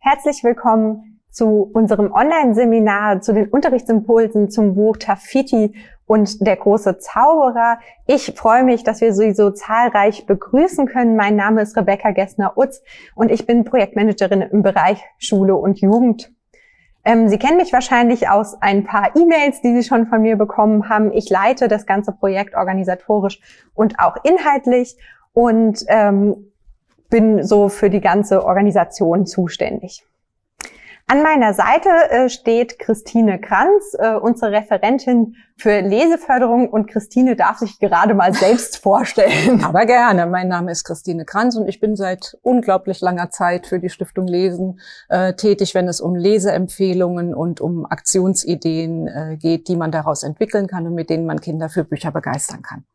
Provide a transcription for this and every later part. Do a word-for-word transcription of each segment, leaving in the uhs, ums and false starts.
Herzlich willkommen zu unserem Online-Seminar, zu den Unterrichtsimpulsen zum Buch Tafiti und der große Zauberer. Ich freue mich, dass wir Sie so zahlreich begrüßen können. Mein Name ist Rebecca Gessner-Utz und ich bin Projektmanagerin im Bereich Schule und Jugend. Ähm, Sie kennen mich wahrscheinlich aus ein paar E-Mails, die Sie schon von mir bekommen haben. Ich leite das ganze Projekt organisatorisch und auch inhaltlich und ähm, bin so für die ganze Organisation zuständig. An meiner Seite äh, steht Christine Kranz, äh, unsere Referentin für Leseförderung, und Christine darf sich gerade mal selbst vorstellen. Aber gerne. Mein Name ist Christine Kranz und ich bin seit unglaublich langer Zeit für die Stiftung Lesen äh, tätig, wenn es um Leseempfehlungen und um Aktionsideen äh, geht, die man daraus entwickeln kann und mit denen man Kinder für Bücher begeistern kann.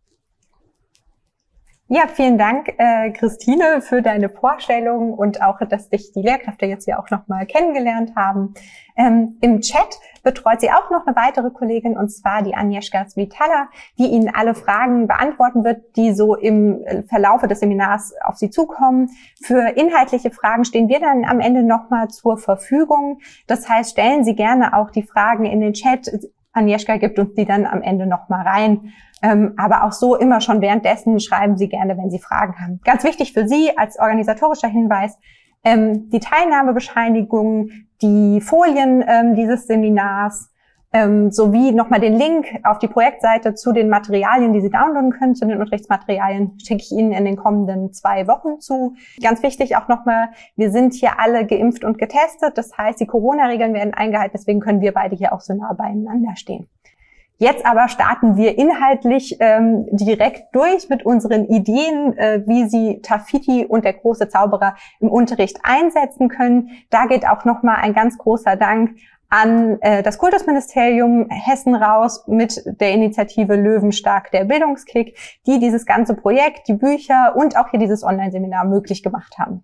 Ja, vielen Dank, äh, Christine, für deine Vorstellung und auch, dass dich die Lehrkräfte jetzt hier auch nochmal kennengelernt haben. Ähm, Im Chat betreut sie auch noch eine weitere Kollegin, und zwar die Agnieszka Svitala, die Ihnen alle Fragen beantworten wird, die so im Verlaufe des Seminars auf Sie zukommen. Für inhaltliche Fragen stehen wir dann am Ende nochmal zur Verfügung. Das heißt, stellen Sie gerne auch die Fragen in den Chat. Agnieszka gibt uns die dann am Ende nochmal rein. Ähm, aber auch so immer schon währenddessen schreiben Sie gerne, wenn Sie Fragen haben. Ganz wichtig für Sie als organisatorischer Hinweis, ähm, die Teilnahmebescheinigung, die Folien ähm, dieses Seminars, ähm, sowie nochmal den Link auf die Projektseite zu den Materialien, die Sie downloaden können, zu den Unterrichtsmaterialien, schicke ich Ihnen in den kommenden zwei Wochen zu. Ganz wichtig auch nochmal, wir sind hier alle geimpft und getestet. Das heißt, die Corona-Regeln werden eingehalten, deswegen können wir beide hier auch so nah beieinander stehen. Jetzt aber starten wir inhaltlich ähm, direkt durch mit unseren Ideen, äh, wie Sie Tafiti und der große Zauberer im Unterricht einsetzen können. Da geht auch nochmal ein ganz großer Dank an äh, das Kultusministerium Hessen raus mit der Initiative Löwenstark, der Bildungskick, die dieses ganze Projekt, die Bücher und auch hier dieses Online-Seminar möglich gemacht haben.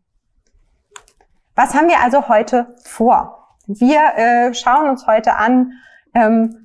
Was haben wir also heute vor? Wir äh, schauen uns heute an, ähm,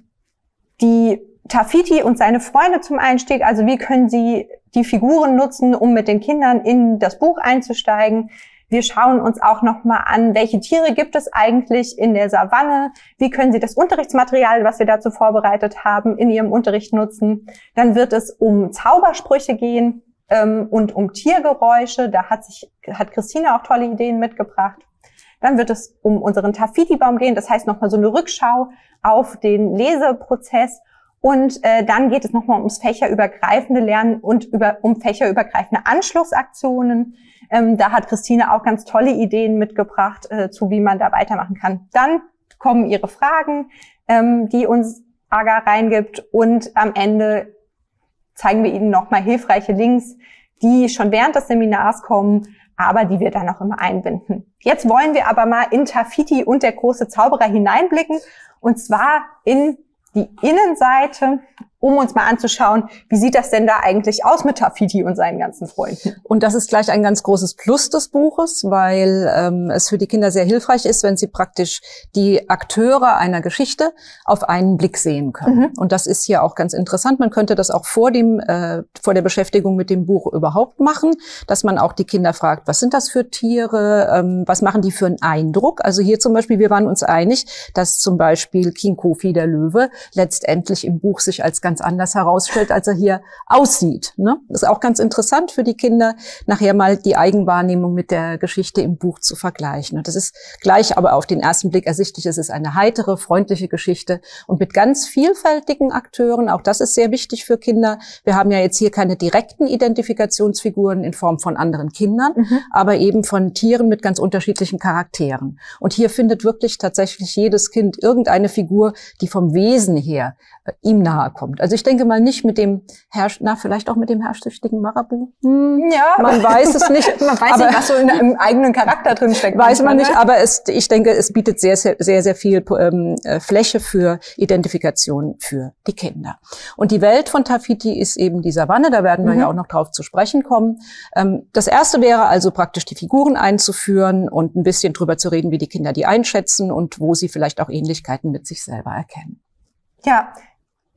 die Tafiti und seine Freunde zum Einstieg, also wie können Sie die Figuren nutzen, um mit den Kindern in das Buch einzusteigen. Wir schauen uns auch nochmal an, welche Tiere gibt es eigentlich in der Savanne, wie können Sie das Unterrichtsmaterial, was wir dazu vorbereitet haben, in Ihrem Unterricht nutzen. Dann wird es um Zaubersprüche gehen ähm, und um Tiergeräusche, da hat sich hat Christine auch tolle Ideen mitgebracht. Dann wird es um unseren Tafiti-Baum gehen, das heißt nochmal so eine Rückschau auf den Leseprozess. Und äh, dann geht es nochmal ums fächerübergreifende Lernen und über, um fächerübergreifende Anschlussaktionen. Ähm, da hat Christine auch ganz tolle Ideen mitgebracht, äh, zu wie man da weitermachen kann. Dann kommen Ihre Fragen, ähm, die uns Aga reingibt. Und am Ende zeigen wir Ihnen nochmal hilfreiche Links, die schon während des Seminars kommen, aber die wir dann auch immer einbinden. Jetzt wollen wir aber mal in Tafiti und der große Zauberer hineinblicken, und zwar in die Innenseite, um uns mal anzuschauen, wie sieht das denn da eigentlich aus mit Tafiti und seinen ganzen Freunden. Und das ist gleich ein ganz großes Plus des Buches, weil ähm, es für die Kinder sehr hilfreich ist, wenn sie praktisch die Akteure einer Geschichte auf einen Blick sehen können. Mhm. Und das ist hier auch ganz interessant. Man könnte das auch vor dem äh, vor der Beschäftigung mit dem Buch überhaupt machen, dass man auch die Kinder fragt, was sind das für Tiere, ähm, was machen die für einen Eindruck. Also hier zum Beispiel, wir waren uns einig, dass zum Beispiel King Kofi, der Löwe, letztendlich im Buch sich als ganz anders herausstellt, als er hier aussieht. Ne? Das ist auch ganz interessant für die Kinder, nachher mal die Eigenwahrnehmung mit der Geschichte im Buch zu vergleichen. Und das ist gleich aber auf den ersten Blick ersichtlich. Es ist eine heitere, freundliche Geschichte und mit ganz vielfältigen Akteuren. Auch das ist sehr wichtig für Kinder. Wir haben ja jetzt hier keine direkten Identifikationsfiguren in Form von anderen Kindern, mhm. aber eben von Tieren mit ganz unterschiedlichen Charakteren. Und hier findet wirklich tatsächlich jedes Kind irgendeine Figur, die vom Wesen her äh, ihm nahe kommt. Also ich denke mal nicht mit dem Herrsch, na vielleicht auch mit dem herrschsüchtigen Marabu. Hm, ja, man weiß es nicht. Man weiß aber, nicht, was so in einem eigenen Charakter drin steckt. Weiß man nicht, aber es, ich denke, es bietet sehr, sehr, sehr, sehr viel ähm, Fläche für Identifikation für die Kinder. Und die Welt von Tafiti ist eben die Savanne. Da werden wir mhm. ja auch noch drauf zu sprechen kommen. Ähm, das erste wäre also praktisch die Figuren einzuführen und ein bisschen drüber zu reden, wie die Kinder die einschätzen und wo sie vielleicht auch Ähnlichkeiten mit sich selber erkennen. Ja,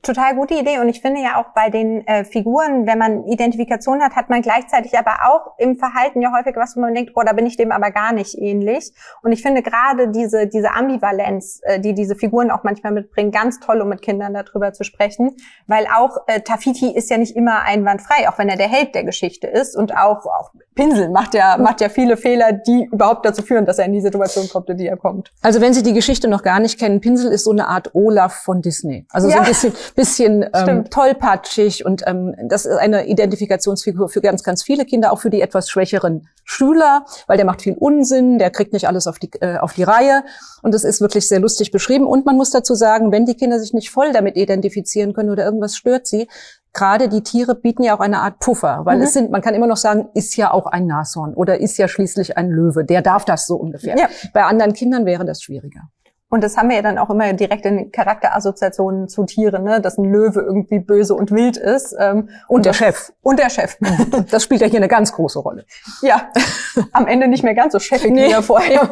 Total gute Idee. Und ich finde ja auch bei den äh, Figuren, wenn man Identifikation hat, hat man gleichzeitig aber auch im Verhalten ja häufig was, wo man denkt, oh, da bin ich dem aber gar nicht ähnlich. Und ich finde gerade diese diese Ambivalenz, äh, die diese Figuren auch manchmal mitbringen, ganz toll, um mit Kindern darüber zu sprechen. Weil auch äh, Tafiti ist ja nicht immer einwandfrei, auch wenn er der Held der Geschichte ist. Und auch, auch Pinsel macht ja, macht ja viele Fehler, die überhaupt dazu führen, dass er in die Situation kommt, in die er kommt. Also wenn Sie die Geschichte noch gar nicht kennen, Pinsel ist so eine Art Olaf von Disney. Also ja. so ein bisschen bisschen ähm, tollpatschig und ähm, das ist eine Identifikationsfigur für ganz, ganz viele Kinder, auch für die etwas schwächeren Schüler, weil der macht viel Unsinn, der kriegt nicht alles auf die äh, auf die Reihe und das ist wirklich sehr lustig beschrieben. Und man muss dazu sagen, wenn die Kinder sich nicht voll damit identifizieren können oder irgendwas stört sie, gerade die Tiere bieten ja auch eine Art Puffer, weil mhm. es sind, man kann immer noch sagen, ist ja auch ein Nashorn oder ist ja schließlich ein Löwe, der darf das so ungefähr. Ja. Bei anderen Kindern wäre das schwieriger. Und das haben wir ja dann auch immer direkt in Charakterassoziationen zu Tieren, ne? Dass ein Löwe irgendwie böse und wild ist. Ähm, und, und der das, Chef. Und der Chef. Das spielt ja hier eine ganz große Rolle. Ja, am Ende nicht mehr ganz so chefig nee. wie er vorher.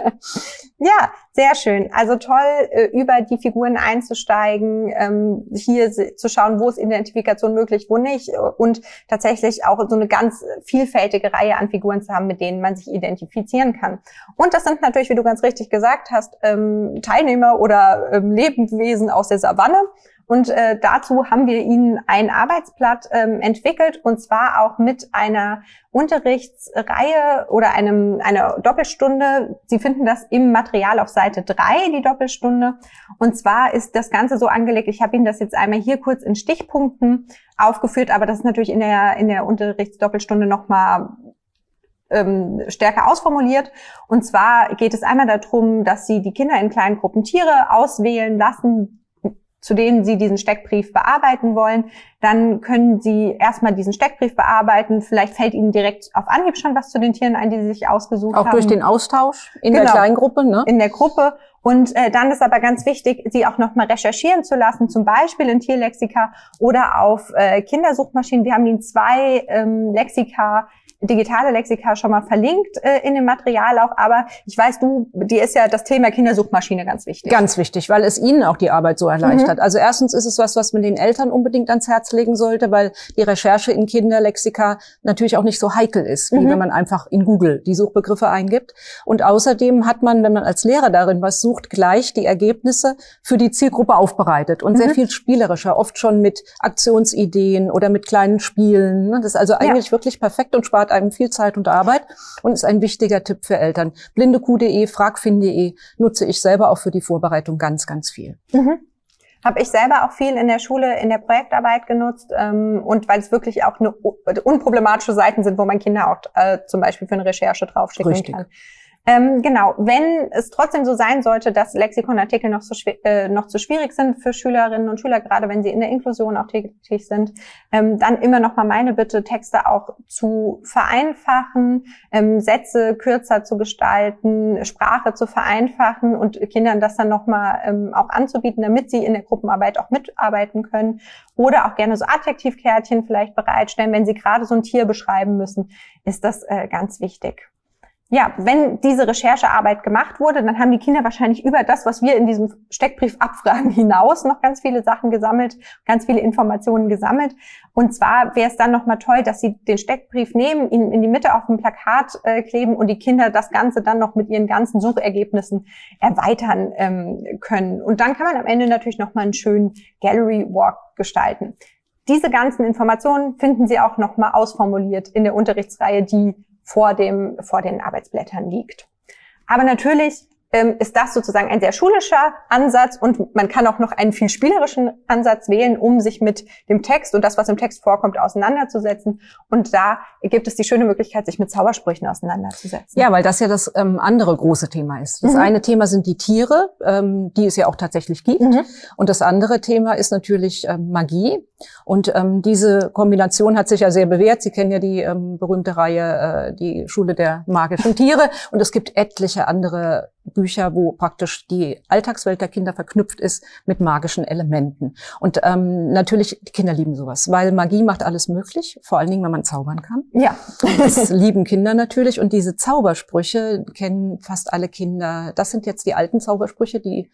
Ja, sehr schön. Also toll, über die Figuren einzusteigen, hier zu schauen, wo ist Identifikation möglich, wo nicht. Und tatsächlich auch so eine ganz vielfältige Reihe an Figuren zu haben, mit denen man sich identifizieren kann. Und das sind natürlich, wie du ganz richtig gesagt hast, Teilnehmer oder Lebewesen aus der Savanne. Und äh, dazu haben wir Ihnen ein Arbeitsblatt ähm, entwickelt, und zwar auch mit einer Unterrichtsreihe oder einem einer Doppelstunde. Sie finden das im Material auf Seite drei, die Doppelstunde. Und zwar ist das Ganze so angelegt, ich habe Ihnen das jetzt einmal hier kurz in Stichpunkten aufgeführt, aber das ist natürlich in der in der Unterrichtsdoppelstunde nochmal ähm, stärker ausformuliert. Und zwar geht es einmal darum, dass Sie die Kinder in kleinen Gruppen Tiere auswählen lassen, zu denen Sie diesen Steckbrief bearbeiten wollen. Dann können Sie erstmal diesen Steckbrief bearbeiten. Vielleicht fällt Ihnen direkt auf Anhieb schon was zu den Tieren ein, die Sie sich ausgesucht haben. Auch durch den Austausch in genau. der Kleingruppe, ne? In der Gruppe. Und äh, dann ist aber ganz wichtig, Sie auch nochmal recherchieren zu lassen, zum Beispiel in Tierlexika oder auf äh, Kindersuchmaschinen. Wir haben Ihnen zwei ähm, Lexika, digitale Lexika schon mal verlinkt äh, in dem Material auch, aber ich weiß, du, dir ist ja das Thema Kindersuchmaschine ganz wichtig. Ganz wichtig, weil es ihnen auch die Arbeit so erleichtert. Mhm. Also erstens ist es was, was man den Eltern unbedingt ans Herz legen sollte, weil die Recherche in Kinderlexika natürlich auch nicht so heikel ist, wie mhm. wenn man einfach in Google die Suchbegriffe eingibt. Und außerdem hat man, wenn man als Lehrer darin was sucht, gleich die Ergebnisse für die Zielgruppe aufbereitet und mhm. sehr viel spielerischer, oft schon mit Aktionsideen oder mit kleinen Spielen. Das ist also eigentlich ja. wirklich perfekt und spart einem viel Zeit und Arbeit und ist ein wichtiger Tipp für Eltern. blindekuh punkt de, fragfin punkt de nutze ich selber auch für die Vorbereitung ganz, ganz viel. Mhm. Habe ich selber auch viel in der Schule, in der Projektarbeit genutzt ähm, und weil es wirklich auch eine unproblematische Seiten sind, wo man Kinder auch äh, zum Beispiel für eine Recherche draufschicken Richtig. kann. Ähm, genau, wenn es trotzdem so sein sollte, dass Lexikonartikel noch, so äh, noch zu schwierig sind für Schülerinnen und Schüler, gerade wenn sie in der Inklusion auch tätig sind, ähm, dann immer noch mal meine Bitte, Texte auch zu vereinfachen, ähm, Sätze kürzer zu gestalten, Sprache zu vereinfachen und Kindern das dann noch mal ähm, auch anzubieten, damit sie in der Gruppenarbeit auch mitarbeiten können. Oder auch gerne so Adjektivkärtchen vielleicht bereitstellen, wenn sie gerade so ein Tier beschreiben müssen, ist das äh, ganz wichtig. Ja, wenn diese Recherchearbeit gemacht wurde, dann haben die Kinder wahrscheinlich über das, was wir in diesem Steckbrief abfragen, hinaus noch ganz viele Sachen gesammelt, ganz viele Informationen gesammelt. Und zwar wäre es dann nochmal toll, dass sie den Steckbrief nehmen, ihn in die Mitte auf dem Plakat äh, kleben und die Kinder das Ganze dann noch mit ihren ganzen Suchergebnissen erweitern ähm, können. Und dann kann man am Ende natürlich nochmal einen schönen Gallery Walk gestalten. Diese ganzen Informationen finden Sie auch nochmal ausformuliert in der Unterrichtsreihe, die vor dem, vor den Arbeitsblättern liegt. Aber natürlich ähm, ist das sozusagen ein sehr schulischer Ansatz und man kann auch noch einen viel spielerischen Ansatz wählen, um sich mit dem Text und das, was im Text vorkommt, auseinanderzusetzen. Und da gibt es die schöne Möglichkeit, sich mit Zaubersprüchen auseinanderzusetzen. Ja, weil das ja das ähm, andere große Thema ist. Das mhm. eine Thema sind die Tiere, ähm, die es ja auch tatsächlich gibt. Mhm. Und das andere Thema ist natürlich ähm, Magie. Und ähm, diese Kombination hat sich ja sehr bewährt. Sie kennen ja die ähm, berühmte Reihe, äh, die Schule der magischen Tiere. Und es gibt etliche andere Bücher, wo praktisch die Alltagswelt der Kinder verknüpft ist mit magischen Elementen. Und ähm, natürlich, die Kinder lieben sowas, weil Magie macht alles möglich, vor allen Dingen, wenn man zaubern kann. Ja. Das lieben Kinder natürlich. Und diese Zaubersprüche kennen fast alle Kinder. Das sind jetzt die alten Zaubersprüche, die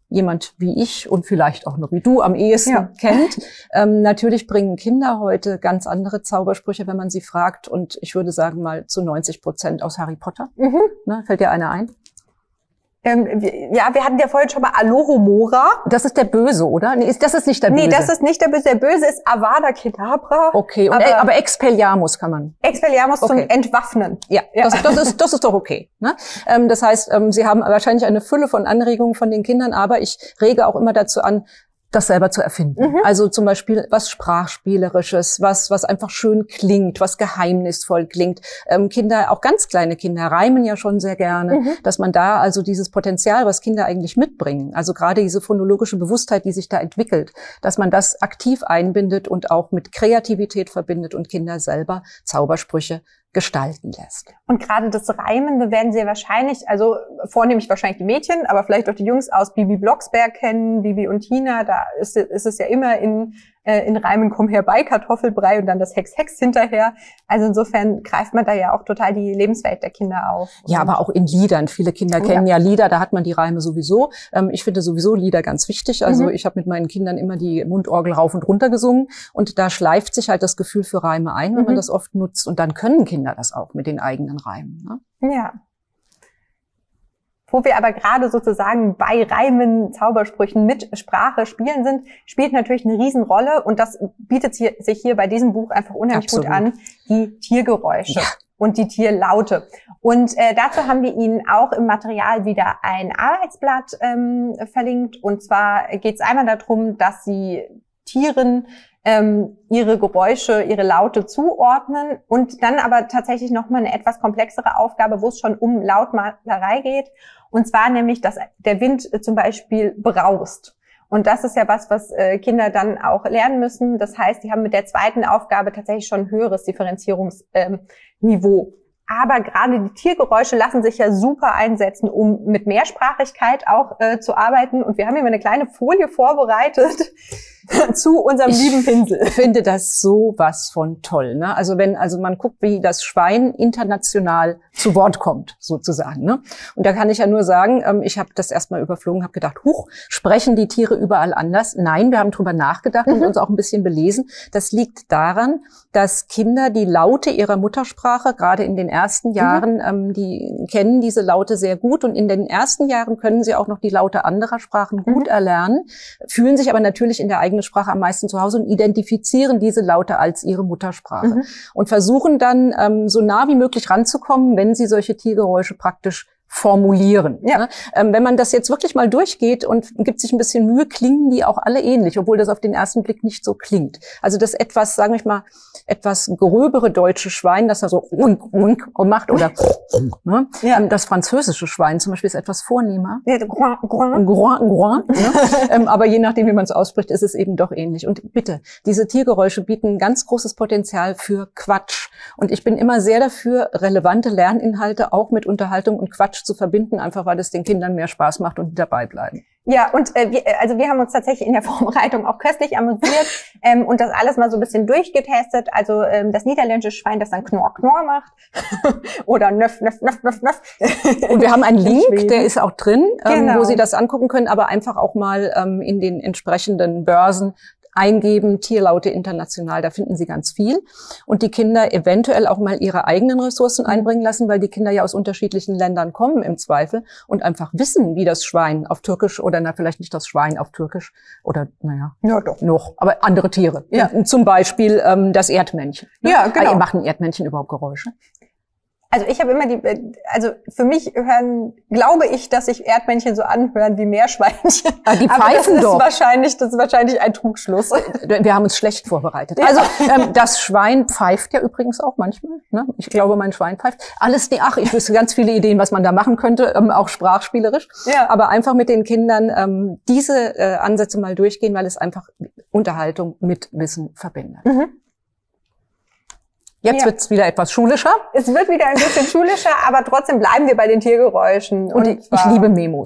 jemand wie ich und vielleicht auch noch wie du am ehesten ja. kennt. Ähm, natürlich bringen Kinder heute ganz andere Zaubersprüche, wenn man sie fragt. Und ich würde sagen mal zu neunzig Prozent aus Harry Potter. Mhm. Ne, fällt dir einer ein? Ähm, ja, wir hatten ja vorhin schon mal Alohomora. Das ist der Böse, oder? Nee, das ist nicht der Böse. Nee, das ist nicht der Böse. Der Böse ist Avada Kedavra. Okay, und, aber, aber Expelliarmus kann man. Expelliarmus okay. zum Entwaffnen. Ja, ja. Das, das, ist, das ist doch okay. Ne? Ähm, das heißt, ähm, Sie haben wahrscheinlich eine Fülle von Anregungen von den Kindern, aber ich rege auch immer dazu an, das selber zu erfinden. Mhm. Also zum Beispiel was Sprachspielerisches, was was einfach schön klingt, was geheimnisvoll klingt. Ähm, Kinder, auch ganz kleine Kinder, reimen ja schon sehr gerne, mhm. dass man da also dieses Potenzial, was Kinder eigentlich mitbringen, also gerade diese phonologische Bewusstheit, die sich da entwickelt, dass man das aktiv einbindet und auch mit Kreativität verbindet und Kinder selber Zaubersprüche gestalten lässt. Und gerade das Reimende werden Sie wahrscheinlich, also vornehmlich wahrscheinlich die Mädchen, aber vielleicht auch die Jungs aus Bibi Blocksberg kennen, Bibi und Tina, da ist, ist es ja immer in, äh, in Reimen komm herbei, Kartoffelbrei und dann das Hex Hex hinterher. Also insofern greift man da ja auch total die Lebenswelt der Kinder auf. Ja, aber auch in Liedern. Viele Kinder kennen ja, ja Lieder, da hat man die Reime sowieso. Ähm, ich finde sowieso Lieder ganz wichtig. Also mhm. ich habe mit meinen Kindern immer die Mundorgel rauf und runter gesungen und da schleift sich halt das Gefühl für Reime ein, wenn mhm. man das oft nutzt und dann können Kinder das auch mit den eigenen Reimen. Ne? Ja. Wo wir aber gerade sozusagen bei Reimen, Zaubersprüchen mit Sprache spielen sind, spielt natürlich eine Riesenrolle und das bietet hier, sich hier bei diesem Buch einfach unheimlich Absolut. gut an, die Tiergeräusche. Ja. Und die Tierlaute. Und äh, dazu haben wir Ihnen auch im Material wieder ein Arbeitsblatt ähm, verlinkt. Und zwar geht es einmal darum, dass Sie Tieren ähm, ihre Geräusche, ihre Laute zuordnen und dann aber tatsächlich nochmal eine etwas komplexere Aufgabe, wo es schon um Lautmalerei geht. Und zwar nämlich, dass der Wind äh, zum Beispiel braust. Und das ist ja was, was äh, Kinder dann auch lernen müssen. Das heißt, die haben mit der zweiten Aufgabe tatsächlich schon ein höheres Differenzierungsniveau. Ähm, Aber gerade die Tiergeräusche lassen sich ja super einsetzen, um mit Mehrsprachigkeit auch äh, zu arbeiten. Und wir haben hier mal eine kleine Folie vorbereitet zu unserem ich lieben Pinsel. Ich finde das sowas von toll. Ne? Also wenn also man guckt, wie das Schwein international zu Wort kommt, sozusagen. Ne? Und da kann ich ja nur sagen, ähm, ich habe das erstmal überflogen, habe gedacht, huch, sprechen die Tiere überall anders? Nein, wir haben drüber nachgedacht mhm. und uns auch ein bisschen belesen. Das liegt daran, dass Kinder die Laute ihrer Muttersprache, gerade in den ersten Jahren, mhm. ähm, die kennen diese Laute sehr gut. Und in den ersten Jahren können sie auch noch die Laute anderer Sprachen gut mhm. erlernen, fühlen sich aber natürlich in der eigenen Sprache am meisten zu Hause und identifizieren diese Laute als ihre Muttersprache. Mhm. Und versuchen dann, ähm, so nah wie möglich ranzukommen, wenn sie solche Tiergeräusche praktisch formulieren. Ja. Ne? Ähm, wenn man das jetzt wirklich mal durchgeht und gibt sich ein bisschen Mühe, klingen die auch alle ähnlich, obwohl das auf den ersten Blick nicht so klingt. Also das etwas, sagen wir mal, etwas gröbere deutsche Schwein, das da so unk, unk macht oder ne? Ja. Ähm, das französische Schwein zum Beispiel ist etwas vornehmer. Ja, groin, groin. Groin, groin, ne? ähm, aber je nachdem, wie man es ausspricht, ist es eben doch ähnlich. Und bitte, diese Tiergeräusche bieten ganz großes Potenzial für Quatsch. Und ich bin immer sehr dafür, relevante Lerninhalte auch mit Unterhaltung und Quatsch zu verbinden, einfach weil es den Kindern mehr Spaß macht und die dabei bleiben. Ja, und äh, wir, also wir haben uns tatsächlich in der Vorbereitung auch köstlich amüsiert ähm, und das alles mal so ein bisschen durchgetestet. Also ähm, das niederländische Schwein, das dann Knorr, Knorr macht oder Nöff, Nöff, Nöff, Nöff, Nöff. Und wir haben einen Link, der ist auch drin, ähm, genau. wo Sie das angucken können, aber einfach auch mal ähm, in den entsprechenden Börsen eingeben, Tierlaute international, da finden Sie ganz viel. Und die Kinder eventuell auch mal ihre eigenen Ressourcen einbringen lassen, weil die Kinder ja aus unterschiedlichen Ländern kommen im Zweifel und einfach wissen, wie das Schwein auf Türkisch oder na vielleicht nicht das Schwein auf Türkisch oder naja, ja, doch. noch, aber andere Tiere. Ja. Zum Beispiel ähm, das Erdmännchen. Ne? Ja, genau. Also, machen Erdmännchen überhaupt Geräusche? Also ich habe immer die, also für mich hören, glaube ich, dass sich Erdmännchen so anhören wie Meerschweinchen. Ah, die pfeifen aber das ist doch. wahrscheinlich, das ist wahrscheinlich ein Trugschluss. Wir haben uns schlecht vorbereitet. Ja. Also ähm, das Schwein pfeift ja übrigens auch manchmal. Ne? Ich glaube, mein Schwein pfeift. Alles, nee, ach, ich wüsste ganz viele Ideen, was man da machen könnte, ähm, auch sprachspielerisch. Ja. Aber einfach mit den Kindern ähm, diese äh, Ansätze mal durchgehen, weil es einfach Unterhaltung mit Wissen verbindet. Mhm. Jetzt ja. wird's wieder etwas schulischer. Es wird wieder ein bisschen schulischer, aber trotzdem bleiben wir bei den Tiergeräuschen. Und, und ich, ich liebe Memos. Ja,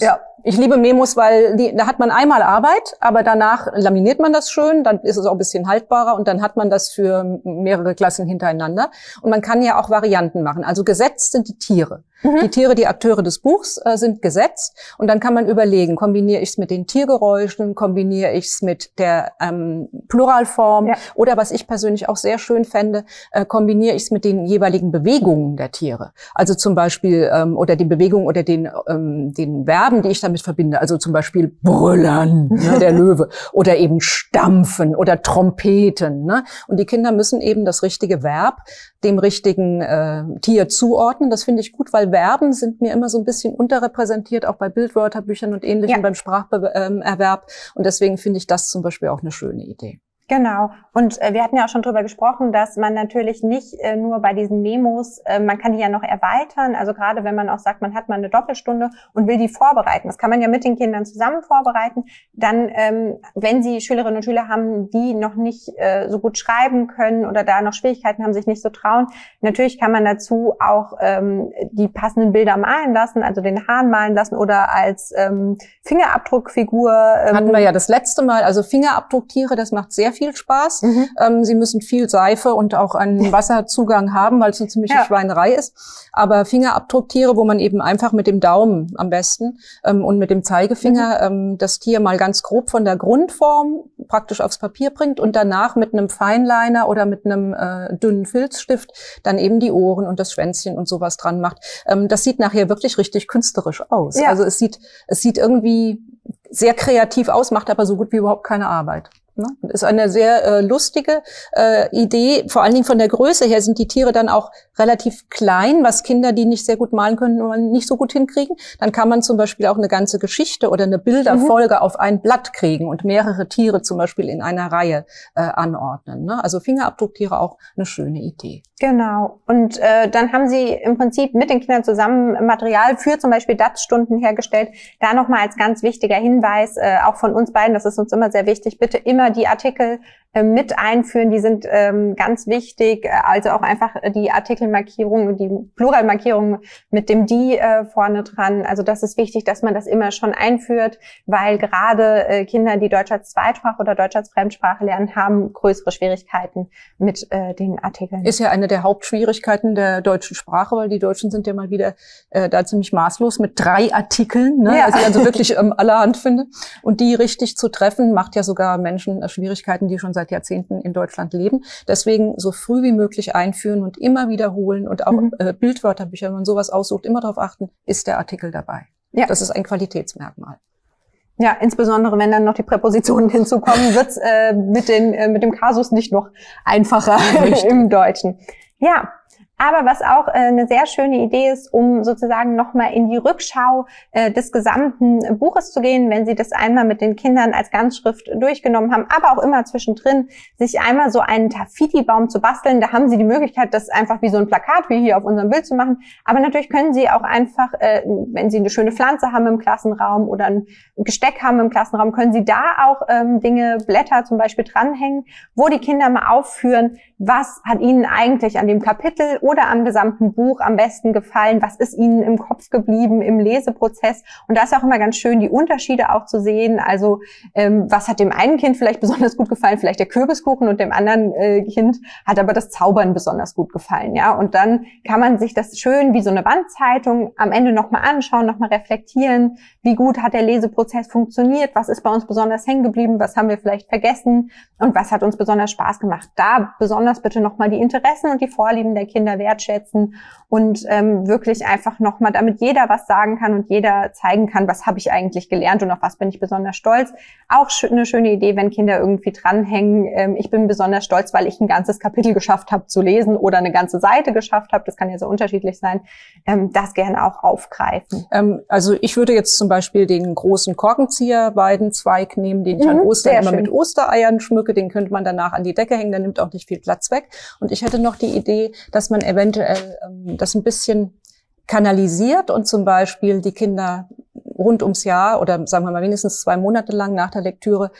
Ich liebe Memos, weil die, da hat man einmal Arbeit, aber danach laminiert man das schön, dann ist es auch ein bisschen haltbarer und dann hat man das für mehrere Klassen hintereinander. Und man kann ja auch Varianten machen. Also gesetzt sind die Tiere. Mhm. Die Tiere, die Akteure des Buchs äh, sind gesetzt und dann kann man überlegen, kombiniere ich es mit den Tiergeräuschen, kombiniere ich es mit der ähm, Pluralform ja. oder was ich persönlich auch sehr schön fände, äh, kombiniere ich es mit den jeweiligen Bewegungen der Tiere. Also zum Beispiel, ähm, oder die Bewegung oder den, ähm, den Verben, die ich damit verbinde. Also zum Beispiel brüllen, ne, der Löwe, oder eben stampfen oder trompeten. Ne? Und die Kinder müssen eben das richtige Verb dem richtigen äh, Tier zuordnen. Das finde ich gut, weil Verben sind mir immer so ein bisschen unterrepräsentiert, auch bei Bildwörterbüchern und Ähnlichem, ja. beim Spracherwerb. Und deswegen finde ich das zum Beispiel auch eine schöne Idee. Genau. Und äh, wir hatten ja auch schon drüber gesprochen, dass man natürlich nicht äh, nur bei diesen Memos, äh, man kann die ja noch erweitern. Also gerade wenn man auch sagt, man hat mal eine Doppelstunde und will die vorbereiten. Das kann man ja mit den Kindern zusammen vorbereiten. Dann, ähm, wenn Sie Schülerinnen und Schüler haben, die noch nicht äh, so gut schreiben können oder da noch Schwierigkeiten haben, sich nicht so trauen, natürlich kann man dazu auch ähm, die passenden Bilder malen lassen, also den Hahn malen lassen oder als ähm, Fingerabdruckfigur. Ähm, hatten wir ja das letzte Mal. Also Fingerabdrucktiere, das macht sehr viel Spaß. Mhm. Ähm, sie müssen viel Seife und auch einen Wasserzugang haben, weil es eine ziemliche ja. Schweinerei ist. Aber Fingerabdrucktiere, wo man eben einfach mit dem Daumen am besten ähm, und mit dem Zeigefinger mhm. ähm, das Tier mal ganz grob von der Grundform praktisch aufs Papier bringt und danach mit einem Feinliner oder mit einem äh, dünnen Filzstift dann eben die Ohren und das Schwänzchen und sowas dran macht. Ähm, das sieht nachher wirklich richtig künstlerisch aus. Ja. Also es sieht, es sieht irgendwie sehr kreativ aus, macht aber so gut wie überhaupt keine Arbeit. Ne? Ist eine sehr äh, lustige äh, Idee. Vor allen Dingen von der Größe her sind die Tiere dann auch relativ klein, was Kinder, die nicht sehr gut malen können, nicht so gut hinkriegen. Dann kann man zum Beispiel auch eine ganze Geschichte oder eine Bilderfolge mhm. auf ein Blatt kriegen und mehrere Tiere zum Beispiel in einer Reihe äh, anordnen. Ne? Also Fingerabdrucktiere auch eine schöne Idee. Genau. Und äh, dann haben Sie im Prinzip mit den Kindern zusammen Material für zum Beispiel D A T-Stunden hergestellt. Da nochmal als ganz wichtiger Hinweis, äh, auch von uns beiden, das ist uns immer sehr wichtig, bitte immer die Artikel äh, mit einführen, die sind ähm, ganz wichtig, also auch einfach die Artikelmarkierung, die Pluralmarkierung mit dem die äh, vorne dran, also das ist wichtig, dass man das immer schon einführt, weil gerade äh, Kinder, die Deutsch als Zweitsprache oder Deutsch als Fremdsprache lernen, haben größere Schwierigkeiten mit äh, den Artikeln. Ist ja eine der Hauptschwierigkeiten der deutschen Sprache, weil die Deutschen sind ja mal wieder äh, da ziemlich maßlos mit drei Artikeln, ne? Ja. Also ich also wirklich ähm, allerhand finde. Und die richtig zu treffen, macht ja sogar Menschen Schwierigkeiten, die schon seit Jahrzehnten in Deutschland leben. Deswegen so früh wie möglich einführen und immer wiederholen und auch mhm. äh, Bildwörterbücher, wenn man sowas aussucht, immer darauf achten, ist der Artikel dabei. Ja. Das ist ein Qualitätsmerkmal. Ja, insbesondere wenn dann noch die Präpositionen hinzukommen, wird's äh, mit den äh, mit dem Kasus nicht noch einfacher im Deutschen. Ja. Aber was auch äh, eine sehr schöne Idee ist, um sozusagen nochmal in die Rückschau äh, des gesamten Buches zu gehen, wenn Sie das einmal mit den Kindern als Ganzschrift durchgenommen haben, aber auch immer zwischendrin, sich einmal so einen Tafiti-Baum zu basteln. Da haben Sie die Möglichkeit, das einfach wie so ein Plakat, wie hier auf unserem Bild zu machen. Aber natürlich können Sie auch einfach, äh, wenn Sie eine schöne Pflanze haben im Klassenraum oder ein Gesteck haben im Klassenraum, können Sie da auch ähm, Dinge, Blätter zum Beispiel dranhängen, wo die Kinder mal aufführen, was hat Ihnen eigentlich an dem Kapitel oder am gesamten Buch am besten gefallen, was ist Ihnen im Kopf geblieben im Leseprozess. Und da ist auch immer ganz schön, die Unterschiede auch zu sehen. Also ähm, was hat dem einen Kind vielleicht besonders gut gefallen, vielleicht der Kürbiskuchen, und dem anderen äh, Kind hat aber das Zaubern besonders gut gefallen. Ja, und dann kann man sich das schön wie so eine Wandzeitung am Ende nochmal anschauen, nochmal reflektieren, wie gut hat der Leseprozess funktioniert, was ist bei uns besonders hängen geblieben, was haben wir vielleicht vergessen und was hat uns besonders Spaß gemacht. Da besonders bitte nochmal die Interessen und die Vorlieben der Kinder wertschätzen und ähm, wirklich einfach nochmal, damit jeder was sagen kann und jeder zeigen kann, was habe ich eigentlich gelernt und auf was bin ich besonders stolz. Auch sch- eine schöne Idee, wenn Kinder irgendwie dranhängen, ähm, ich bin besonders stolz, weil ich ein ganzes Kapitel geschafft habe zu lesen oder eine ganze Seite geschafft habe, das kann ja so unterschiedlich sein, ähm, das gerne auch aufgreifen. Ähm, also ich würde jetzt zum Beispiel den großen Korkenzieher-Weidenzweig nehmen, den ich mhm, an Ostern immer schön. mit Ostereiern schmücke, den könnte man danach an die Decke hängen, der nimmt auch nicht viel Platz weg. Und ich hätte noch die Idee, dass man eventuell ähm, das ein bisschen kanalisiert und zum Beispiel die Kinder rund ums Jahr oder sagen wir mal mindestens zwei Monate lang nach der Lektüre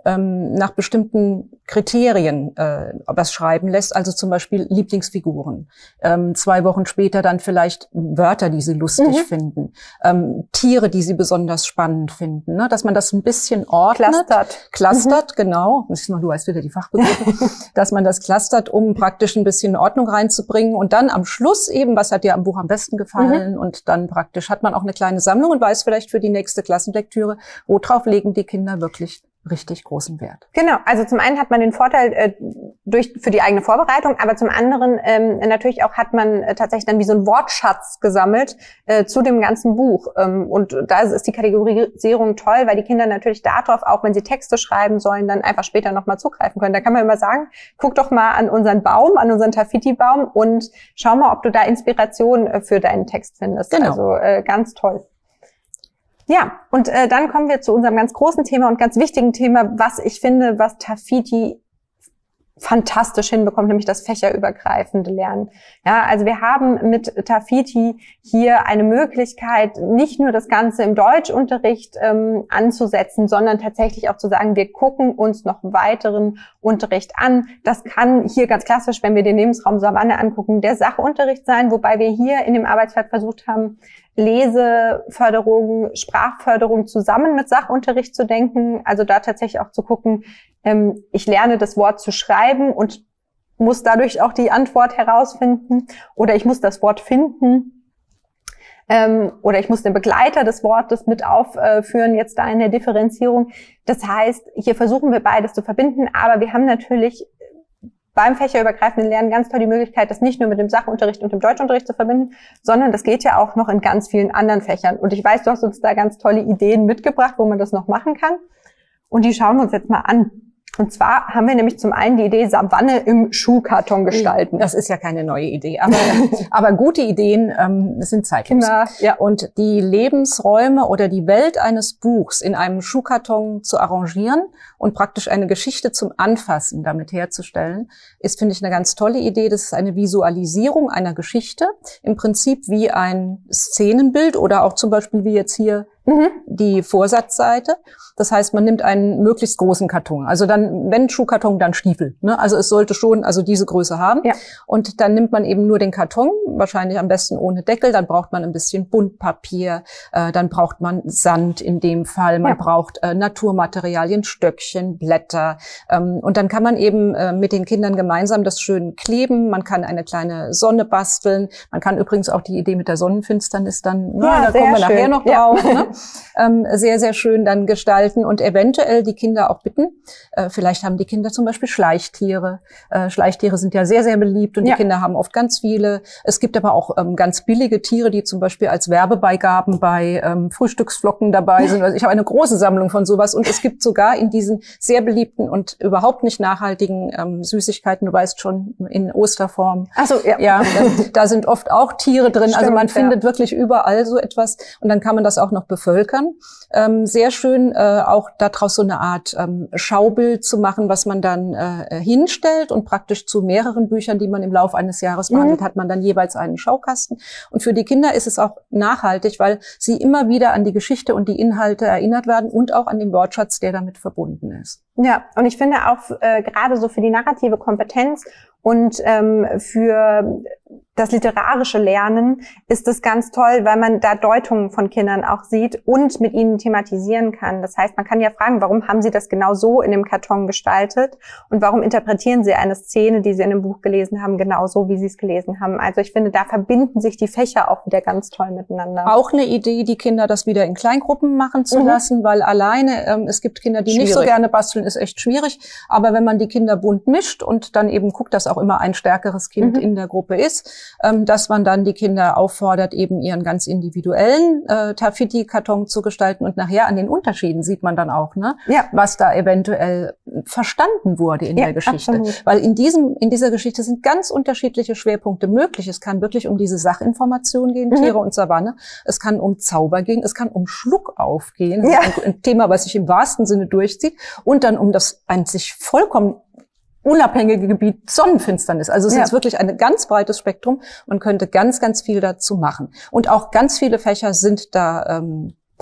ähm, nach bestimmten Kriterien äh, was schreiben lässt, also zum Beispiel Lieblingsfiguren. Ähm, zwei Wochen später dann vielleicht Wörter, die sie lustig mhm. finden, ähm, Tiere, die sie besonders spannend finden, ne? Dass man das ein bisschen ordnet. Clustert. Clustert, mhm. genau. Das ist noch, du weißt wieder die Fachbegriffe. Dass man das clustert, um praktisch ein bisschen Ordnung reinzubringen und dann am Schluss eben, was hat dir am Buch am besten gefallen mhm. und dann praktisch hat man auch eine kleine Sammlung und weiß vielleicht für die nächste Klassenlektüre, worauf legen die Kinder wirklich richtig großen Wert. Genau, also zum einen hat man den Vorteil äh, durch für die eigene Vorbereitung, aber zum anderen ähm, natürlich auch hat man äh, tatsächlich dann wie so einen Wortschatz gesammelt äh, zu dem ganzen Buch. Ähm, und da ist die Kategorisierung toll, weil die Kinder natürlich darauf, auch wenn sie Texte schreiben sollen, dann einfach später nochmal zugreifen können. Da kann man immer sagen, guck doch mal an unseren Baum, an unseren Tafiti-Baum und schau mal, ob du da Inspiration äh, für deinen Text findest. Genau. Also äh, ganz toll. Ja, und äh, dann kommen wir zu unserem ganz großen Thema und ganz wichtigen Thema, was ich finde, was Tafiti fantastisch hinbekommt, nämlich das fächerübergreifende Lernen. Ja, also wir haben mit Tafiti hier eine Möglichkeit, nicht nur das Ganze im Deutschunterricht ähm, anzusetzen, sondern tatsächlich auch zu sagen, wir gucken uns noch weiteren Unterricht an. Das kann hier ganz klassisch, wenn wir den Lebensraum Savanne angucken, der Sachunterricht sein, wobei wir hier in dem Arbeitsfeld versucht haben, Leseförderung, Sprachförderung zusammen mit Sachunterricht zu denken. Also da tatsächlich auch zu gucken, ähm, ich lerne das Wort zu schreiben und muss dadurch auch die Antwort herausfinden. Oder ich muss das Wort finden. Ähm, oder ich muss den Begleiter des Wortes mit aufführen, jetzt da in der Differenzierung. Das heißt, hier versuchen wir beides zu verbinden, aber wir haben natürlich beim fächerübergreifenden Lernen ganz toll die Möglichkeit, das nicht nur mit dem Sachunterricht und dem Deutschunterricht zu verbinden, sondern das geht ja auch noch in ganz vielen anderen Fächern. Und ich weiß, du hast uns da ganz tolle Ideen mitgebracht, wo man das noch machen kann. Und die schauen wir uns jetzt mal an. Und zwar haben wir nämlich zum einen die Idee, Savanne im Schuhkarton gestalten. Das ist ja keine neue Idee, aber, aber gute Ideen ähm, sind zeitlos. Genau, ja. Und die Lebensräume oder die Welt eines Buchs in einem Schuhkarton zu arrangieren und praktisch eine Geschichte zum Anfassen damit herzustellen, ist, finde ich, eine ganz tolle Idee. Das ist eine Visualisierung einer Geschichte, im Prinzip wie ein Szenenbild oder auch zum Beispiel wie jetzt hier Mhm. die Vorsatzseite. Das heißt, man nimmt einen möglichst großen Karton. Also dann, wenn Schuhkarton, dann Stiefel. Ne? Also es sollte schon also diese Größe haben. Ja. Und dann nimmt man eben nur den Karton, wahrscheinlich am besten ohne Deckel. Dann braucht man ein bisschen Buntpapier. Äh, dann braucht man Sand in dem Fall. Man ja. braucht äh, Naturmaterialien, Stöckchen, Blätter. Ähm, und dann kann man eben äh, mit den Kindern gemeinsam das schön kleben. Man kann eine kleine Sonne basteln. Man kann übrigens auch die Idee mit der Sonnenfinsternis dann, ne, ja, da kommen wir nachher schön. noch drauf. Ja. Ne? ähm, sehr, sehr schön dann gestalten und eventuell die Kinder auch bitten. Äh, vielleicht haben die Kinder zum Beispiel Schleichtiere. Äh, Schleichtiere sind ja sehr, sehr beliebt und ja. die Kinder haben oft ganz viele. Es gibt aber auch ähm, ganz billige Tiere, die zum Beispiel als Werbebeigaben bei ähm, Frühstücksflocken dabei sind. Also ich habe eine große Sammlung von sowas und es gibt sogar in diesen sehr beliebten und überhaupt nicht nachhaltigen ähm, Süßigkeiten, du weißt schon, in Osterform. Ach so, ja. Ja, da, da sind oft auch Tiere drin. Stimmt, also man ja. findet wirklich überall so etwas und dann kann man das auch noch bevölkern. Ähm, sehr schön, äh, auch daraus so eine Art ähm, Schaubild zu machen, was man dann äh, hinstellt und praktisch zu mehreren Büchern, die man im Laufe eines Jahres behandelt, mhm. hat man dann jeweils einen Schaukasten. Und für die Kinder ist es auch nachhaltig, weil sie immer wieder an die Geschichte und die Inhalte erinnert werden und auch an den Wortschatz, der damit verbunden ist. Ja, und ich finde auch äh, gerade so für die narrative Kompetenz und ähm, für das literarische Lernen ist es ganz toll, weil man da Deutungen von Kindern auch sieht und mit ihnen thematisieren kann. Das heißt, man kann ja fragen, warum haben sie das genau so in dem Karton gestaltet und warum interpretieren sie eine Szene, die sie in dem Buch gelesen haben, genau so, wie sie es gelesen haben. Also ich finde, da verbinden sich die Fächer auch wieder ganz toll miteinander. Auch eine Idee, die Kinder das wieder in Kleingruppen machen zu mhm. lassen, weil alleine, ähm, es gibt Kinder, die schwierig. nicht so gerne basteln, ist echt schwierig. Aber wenn man die Kinder bunt mischt und dann eben guckt, dass auch immer ein stärkeres Kind mhm. in der Gruppe ist, ähm, dass man dann die Kinder auffordert, eben ihren ganz individuellen äh, Tafiti-Karton zu gestalten. Und nachher an den Unterschieden sieht man dann auch, ne, ja. was da eventuell verstanden wurde in ja, der Geschichte. Absolut. Weil in diesem, in dieser Geschichte sind ganz unterschiedliche Schwerpunkte möglich. Es kann wirklich um diese Sachinformation gehen, mhm. Tiere und Savanne. Es kann um Zauber gehen. Es kann um Schluckauf gehen. Das ja. ist ein, ein Thema, was sich im wahrsten Sinne durchzieht. Und dann um das ein sich vollkommen unabhängige Gebiet Sonnenfinsternis. Also es ja. ist wirklich ein ganz breites Spektrum. Man könnte ganz, ganz viel dazu machen. Und auch ganz viele Fächer sind da ähm,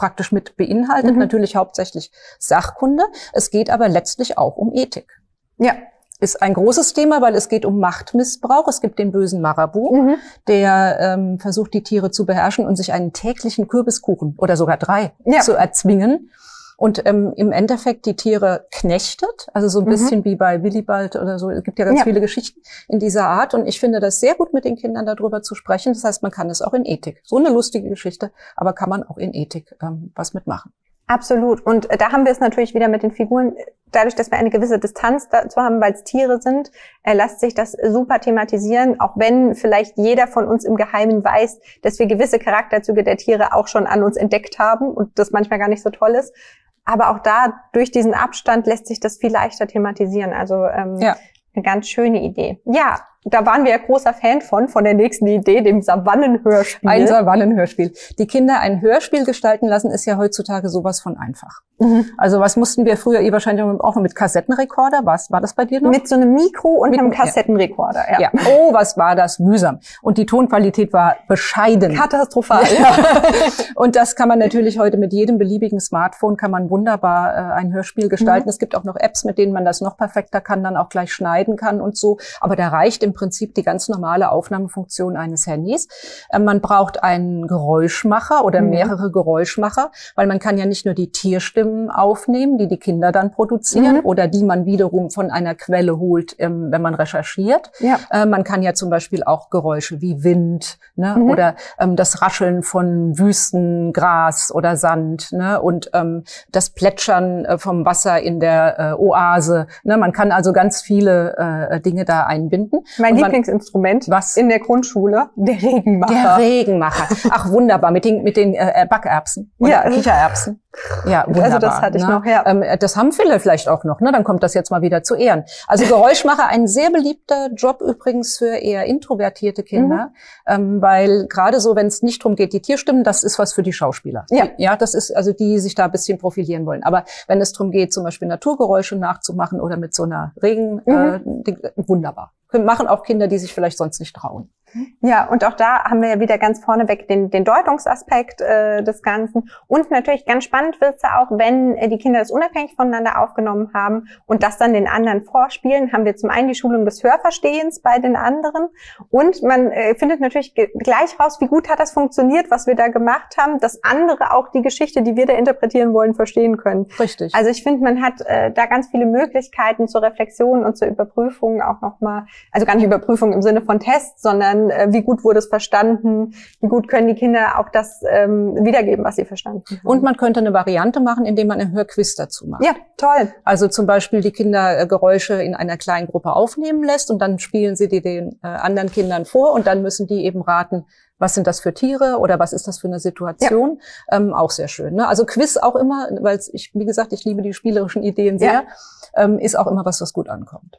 praktisch mit beinhaltet. Mhm. Natürlich hauptsächlich Sachkunde. Es geht aber letztlich auch um Ethik. Ja. Ist ein großes Thema, weil es geht um Machtmissbrauch. Es gibt den bösen Marabu, mhm. der ähm, versucht, die Tiere zu beherrschen und sich einen täglichen Kürbiskuchen oder sogar drei ja. zu erzwingen. Und ähm, im Endeffekt die Tiere knechtet, also so ein mhm. bisschen wie bei Willibald oder so. Es gibt ja ganz ja. viele Geschichten in dieser Art. Und ich finde das sehr gut, mit den Kindern darüber zu sprechen. Das heißt, man kann es auch in Ethik. So eine lustige Geschichte, aber kann man auch in Ethik ähm, was mitmachen. Absolut. Und da haben wir es natürlich wieder mit den Figuren. Dadurch, dass wir eine gewisse Distanz dazu haben, weil es Tiere sind, äh, lässt sich das super thematisieren, auch wenn vielleicht jeder von uns im Geheimen weiß, dass wir gewisse Charakterzüge der Tiere auch schon an uns entdeckt haben und das manchmal gar nicht so toll ist. Aber auch da, durch diesen Abstand, lässt sich das viel leichter thematisieren. Also ähm, ja. eine ganz schöne Idee. Ja, da waren wir ja großer Fan von, von der nächsten Idee, dem Savannenhörspiel. Ein Savannenhörspiel. Die Kinder ein Hörspiel gestalten lassen, ist ja heutzutage sowas von einfach. Mhm. Also was mussten wir früher, ihr wahrscheinlich auch noch mit Kassettenrekorder, was war das bei dir noch? Mit so einem Mikro und mit einem Kassettenrekorder, ja. ja. Oh, was war das mühsam. Und die Tonqualität war bescheiden. Katastrophal. Ja. Und das kann man natürlich heute mit jedem beliebigen Smartphone, kann man wunderbar äh, ein Hörspiel gestalten. Mhm. Es gibt auch noch Apps, mit denen man das noch perfekter kann, dann auch gleich schneiden kann und so. Aber da reicht im Prinzip die ganz normale Aufnahmefunktion eines Handys. Äh, man braucht einen Geräuschmacher oder mhm. mehrere Geräuschmacher, weil man kann ja nicht nur die Tierstimmen aufnehmen, die die Kinder dann produzieren mhm. oder die man wiederum von einer Quelle holt, ähm, wenn man recherchiert. Ja. Äh, man kann ja zum Beispiel auch Geräusche wie Wind, ne, mhm. oder ähm, das Rascheln von Wüstengras oder Sand, ne, und ähm, das Plätschern äh, vom Wasser in der äh, Oase. Ne, man kann also ganz viele äh, Dinge da einbinden. Mein man, Lieblingsinstrument was? In der Grundschule, der Regenmacher. Der Regenmacher. Ach, wunderbar, mit den, mit den äh, Backerbsen oder ja. Kichererbsen. Ja, wunderbar. Also das hatte ich ne? noch, ja. Ähm, das haben viele vielleicht auch noch, ne? Dann kommt das jetzt mal wieder zu Ehren. Also Geräuschmacher, ein sehr beliebter Job übrigens für eher introvertierte Kinder, mhm. ähm, weil gerade so, wenn es nicht darum geht, die Tierstimmen, das ist was für die Schauspieler. Ja. Ja, das ist also die, die sich da ein bisschen profilieren wollen. Aber wenn es darum geht, zum Beispiel Naturgeräusche nachzumachen oder mit so einer Regen, mhm. äh, wunderbar. Machen auch Kinder, die sich vielleicht sonst nicht trauen. Ja, und auch da haben wir ja wieder ganz vorneweg den, den Deutungsaspekt äh, des Ganzen. Und natürlich ganz spannend wird es ja auch, wenn äh, die Kinder das unabhängig voneinander aufgenommen haben und das dann den anderen vorspielen, haben wir zum einen die Schulung des Hörverstehens bei den anderen. Und man äh, findet natürlich gleich raus, wie gut hat das funktioniert, was wir da gemacht haben, dass andere auch die Geschichte, die wir da interpretieren wollen, verstehen können. Richtig. Also ich finde, man hat äh, da ganz viele Möglichkeiten zur Reflexion und zur Überprüfung auch nochmal, also gar nicht Überprüfung im Sinne von Tests, sondern wie gut wurde es verstanden, wie gut können die Kinder auch das ähm, wiedergeben, was sie verstanden haben. Und man könnte eine Variante machen, indem man ein Hörquiz dazu macht. Ja, toll. Also zum Beispiel die Kinder äh, Geräusche in einer kleinen Gruppe aufnehmen lässt und dann spielen sie die den äh, anderen Kindern vor und dann müssen die eben raten, was sind das für Tiere oder was ist das für eine Situation? Ja. Ähm, auch sehr schön. Ne? Also Quiz auch immer, weil ich, wie gesagt, ich liebe die spielerischen Ideen sehr, ja. ähm, ist auch immer was, was gut ankommt.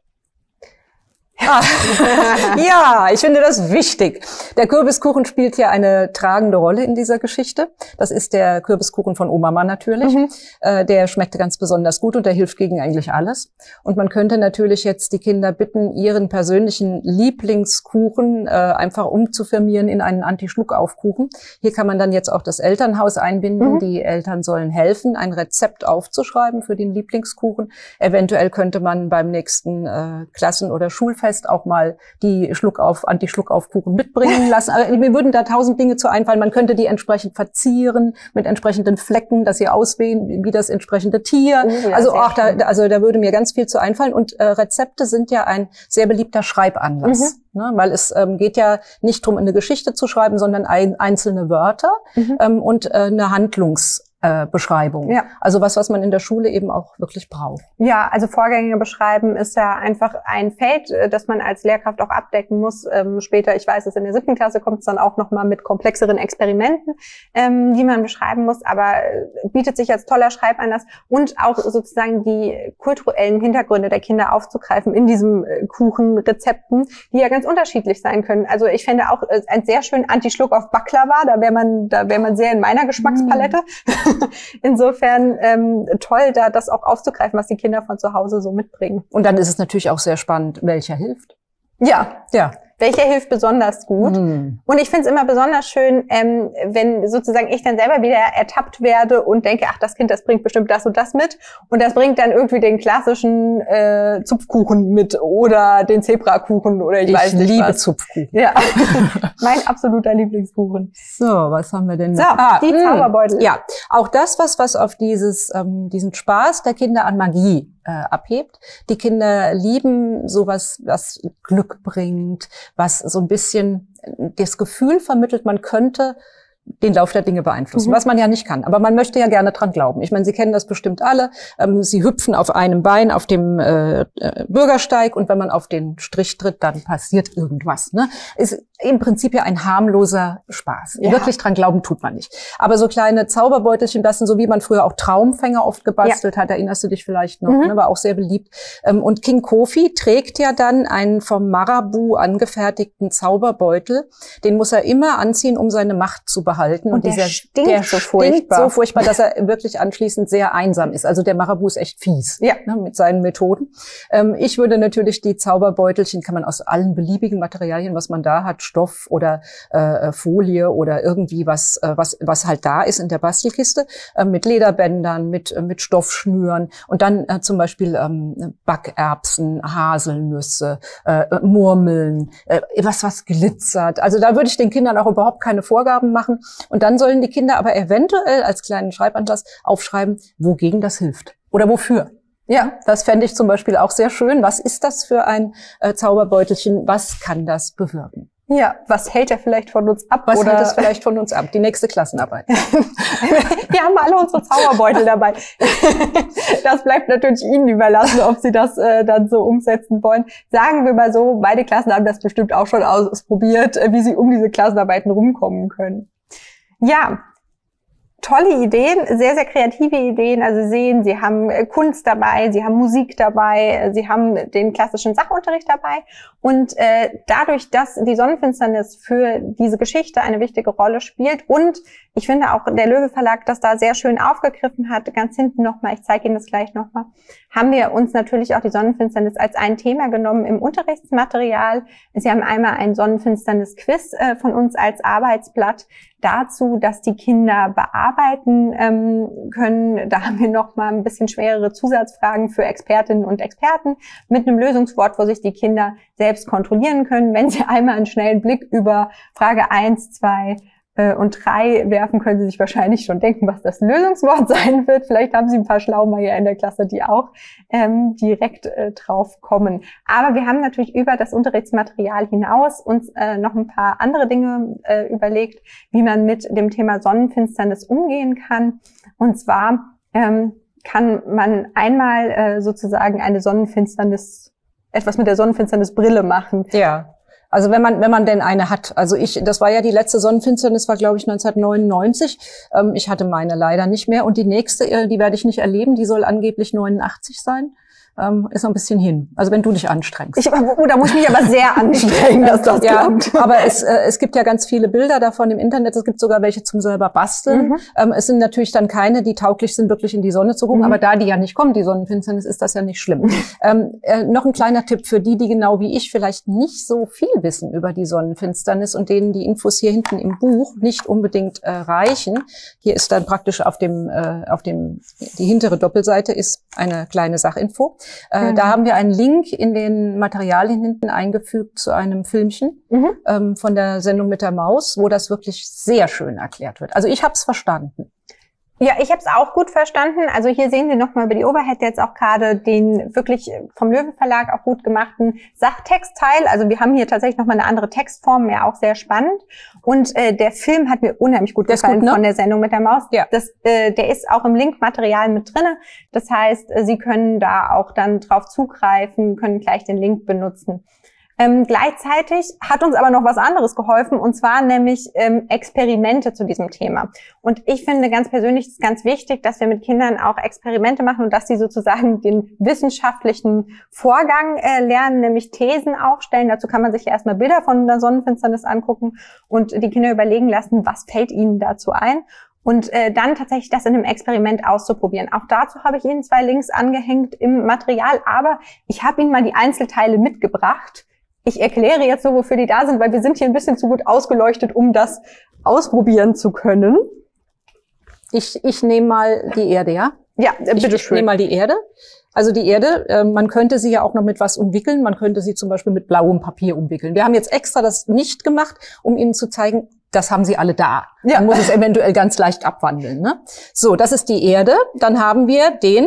Ah, ja, ich finde das wichtig. Der Kürbiskuchen spielt hier eine tragende Rolle in dieser Geschichte. Das ist der Kürbiskuchen von Omama natürlich. Mhm. Äh, der schmeckt ganz besonders gut und der hilft gegen eigentlich alles. Und man könnte natürlich jetzt die Kinder bitten, ihren persönlichen Lieblingskuchen äh, einfach umzufirmieren in einen Anti-Schluckauf-Kuchen. Hier kann man dann jetzt auch das Elternhaus einbinden. Mhm. Die Eltern sollen helfen, ein Rezept aufzuschreiben für den Lieblingskuchen. Eventuell könnte man beim nächsten äh, Klassen- oder Schulfest auch mal die Schluckauf, Anti-Schluckauf-Kuchen mitbringen lassen. Aber mir würden da tausend Dinge zu einfallen. Man könnte die entsprechend verzieren mit entsprechenden Flecken, dass sie aussehen wie das entsprechende Tier. Oh, ja, also auch da, also da würde mir ganz viel zu einfallen. Und äh, Rezepte sind ja ein sehr beliebter Schreibanlass. Mhm. Ne, weil es ähm, geht ja nicht darum, eine Geschichte zu schreiben, sondern ein, einzelne Wörter mhm. ähm, und äh, eine Handlungs Äh, Beschreibung. Ja. Also was, was man in der Schule eben auch wirklich braucht. Ja, also Vorgänge beschreiben ist ja einfach ein Feld, das man als Lehrkraft auch abdecken muss. Ähm, später, ich weiß es, in der siebten Klasse kommt es dann auch nochmal mit komplexeren Experimenten, ähm, die man beschreiben muss, aber bietet sich als toller Schreibanlass und auch sozusagen die kulturellen Hintergründe der Kinder aufzugreifen in diesem äh, Kuchenrezepten, die ja ganz unterschiedlich sein können. Also ich fände auch äh, ein sehr schön Anti-Schluck auf Baklava, da wäre man, da wäre man sehr in meiner Geschmackspalette. Mm. Insofern ähm, toll, da das auch aufzugreifen, was die Kinder von zu Hause so mitbringen. Und dann ist es natürlich auch sehr spannend, welcher hilft. Ja, ja. Welcher hilft besonders gut? Mhm. Und ich finde es immer besonders schön, ähm, wenn sozusagen ich dann selber wieder ertappt werde und denke, ach, das Kind, das bringt bestimmt das und das mit. Und das bringt dann irgendwie den klassischen äh, Zupfkuchen mit oder den Zebrakuchen oder ich, ich weiß nicht was. Ich liebe Zupfkuchen. Ja, mein absoluter Lieblingskuchen. So, was haben wir denn noch? So, ah, die mh. Zauberbeutel. Ja, auch das, was, was auf dieses, ähm, diesen Spaß der Kinder an Magie Äh, abhebt. Die Kinder lieben sowas, was Glück bringt, was so ein bisschen das Gefühl vermittelt, man könnte den Lauf der Dinge beeinflussen, mhm. was man ja nicht kann. Aber man möchte ja gerne dran glauben. Ich meine, Sie kennen das bestimmt alle. Ähm, Sie hüpfen auf einem Bein auf dem äh, Bürgersteig und wenn man auf den Strich tritt, dann passiert irgendwas. Ne? Ist im Prinzip ja ein harmloser Spaß. Ja. Wirklich dran glauben tut man nicht. Aber so kleine Zauberbeutelchen, das sind so, wie man früher auch Traumfänger oft gebastelt ja. hat, erinnerst du dich vielleicht noch, mhm. ne? War auch sehr beliebt. Ähm, und King Kofi trägt ja dann einen vom Marabu angefertigten Zauberbeutel. Den muss er immer anziehen, um seine Macht zu behalten. Behalten. Und, und der dieser, stinkt, der so, stinkt furchtbar. so furchtbar, dass er wirklich anschließend sehr einsam ist. Also der Marabu ist echt fies ja. ne, mit seinen Methoden. Ähm, ich würde natürlich die Zauberbeutelchen, kann man aus allen beliebigen Materialien, was man da hat, Stoff oder äh, Folie oder irgendwie was, äh, was, was halt da ist in der Bastelkiste, äh, mit Lederbändern, mit, äh, mit Stoffschnüren und dann äh, zum Beispiel ähm, Backerbsen, Haselnüsse, äh, Murmeln, äh, was, was glitzert. Also da würde ich den Kindern auch überhaupt keine Vorgaben machen. Und dann sollen die Kinder aber eventuell als kleinen Schreibanlass aufschreiben, wogegen das hilft oder wofür. Ja, das fände ich zum Beispiel auch sehr schön. Was ist das für ein äh, Zauberbeutelchen? Was kann das bewirken? Ja, was hält er vielleicht von uns ab? Was oder hält es vielleicht von uns ab? Die nächste Klassenarbeit. Wir haben alle unsere Zauberbeutel dabei. Das bleibt natürlich Ihnen überlassen, ob Sie das äh, dann so umsetzen wollen. Sagen wir mal so, beide Klassen haben das bestimmt auch schon ausprobiert, äh, wie sie um diese Klassenarbeiten rumkommen können. Ja, tolle Ideen, sehr, sehr kreative Ideen. Also Sie sehen, Sie haben Kunst dabei, Sie haben Musik dabei, Sie haben den klassischen Sachunterricht dabei. Und äh, dadurch, dass die Sonnenfinsternis für diese Geschichte eine wichtige Rolle spielt und ich finde auch der Löwe Verlag das da sehr schön aufgegriffen hat, ganz hinten nochmal, ich zeige Ihnen das gleich nochmal, haben wir uns natürlich auch die Sonnenfinsternis als ein Thema genommen im Unterrichtsmaterial. Sie haben einmal ein Sonnenfinsternis-Quiz äh, von uns als Arbeitsblatt dazu, dass die Kinder bearbeiten ähm, können. Da haben wir nochmal ein bisschen schwerere Zusatzfragen für Expertinnen und Experten mit einem Lösungswort, wo sich die Kinder selbst kontrollieren können. Wenn sie einmal einen schnellen Blick über Frage eins, zwei äh, und drei werfen, können sie sich wahrscheinlich schon denken, was das Lösungswort sein wird. Vielleicht haben sie ein paar Schlaumeier in der Klasse, die auch ähm, direkt äh, drauf kommen. Aber wir haben natürlich über das Unterrichtsmaterial hinaus uns äh, noch ein paar andere Dinge äh, überlegt, wie man mit dem Thema Sonnenfinsternis umgehen kann. Und zwar ähm, kann man einmal äh, sozusagen eine Sonnenfinsternis etwas mit der Sonnenfinsternisbrille machen. Ja, also wenn man wenn man denn eine hat. Also ich, das war ja die letzte Sonnenfinsternis, war glaube ich neunzehnhundertneunundneunzig. Ähm, ich hatte meine leider nicht mehr und die nächste, äh, die werde ich nicht erleben. Die soll angeblich neunundachtzig sein. Ähm, ist noch ein bisschen hin. Also wenn du dich anstrengst. Ich, oh, da muss ich mich aber sehr anstrengen, dass das ja, klappt. Aber es, äh, es gibt ja ganz viele Bilder davon im Internet. Es gibt sogar welche zum selber basteln. Mhm. Ähm, es sind natürlich dann keine, die tauglich sind, wirklich in die Sonne zu gucken. Mhm. Aber da die ja nicht kommen, die Sonnenfinsternis, ist das ja nicht schlimm. ähm, äh, noch ein kleiner Tipp für die, die genau wie ich vielleicht nicht so viel wissen über die Sonnenfinsternis und denen die Infos hier hinten im Buch nicht unbedingt äh, reichen. Hier ist dann praktisch auf dem, äh, auf dem, die hintere Doppelseite ist eine kleine Sachinfo. Äh, mhm. Da haben wir einen Link in den Materialien hinten eingefügt zu einem Filmchen mhm. ähm, von der Sendung mit der Maus, wo das wirklich sehr schön erklärt wird. Also ich habe es verstanden. Ja, ich habe es auch gut verstanden. Also hier sehen Sie nochmal über die Overhead jetzt auch gerade den wirklich vom Löwe Verlag auch gut gemachten Sachtextteil. Also wir haben hier tatsächlich nochmal eine andere Textform, ja auch sehr spannend. Und äh, der Film hat mir unheimlich gut gefallen gut, ne? von der Sendung mit der Maus. Ja. Das, äh, der ist auch im Linkmaterial mit drinne. Das heißt, Sie können da auch dann drauf zugreifen, können gleich den Link benutzen. Ähm, gleichzeitig hat uns aber noch was anderes geholfen, und zwar nämlich ähm, Experimente zu diesem Thema. Und ich finde ganz persönlich ist ganz wichtig, dass wir mit Kindern auch Experimente machen und dass sie sozusagen den wissenschaftlichen Vorgang äh, lernen, nämlich Thesen aufstellen. Dazu kann man sich ja erstmal Bilder von der Sonnenfinsternis angucken und die Kinder überlegen lassen, was fällt ihnen dazu ein. Und äh, dann tatsächlich das in einem Experiment auszuprobieren. Auch dazu habe ich Ihnen zwei Links angehängt im Material, aber ich habe Ihnen mal die Einzelteile mitgebracht. ich erkläre jetzt so, wofür die da sind, weil wir sind hier ein bisschen zu gut ausgeleuchtet, um das ausprobieren zu können. Ich, ich nehme mal die Erde, ja? Ja, äh, bitteschön. Ich, ich nehme mal die Erde. Also die Erde, äh, man könnte sie ja auch noch mit was umwickeln. Man könnte sie zum Beispiel mit blauem Papier umwickeln. Wir haben jetzt extra das nicht gemacht, um Ihnen zu zeigen, das haben Sie alle da. Ja. Man muss es eventuell ganz leicht abwandeln. Ne? So, das ist die Erde. Dann haben wir den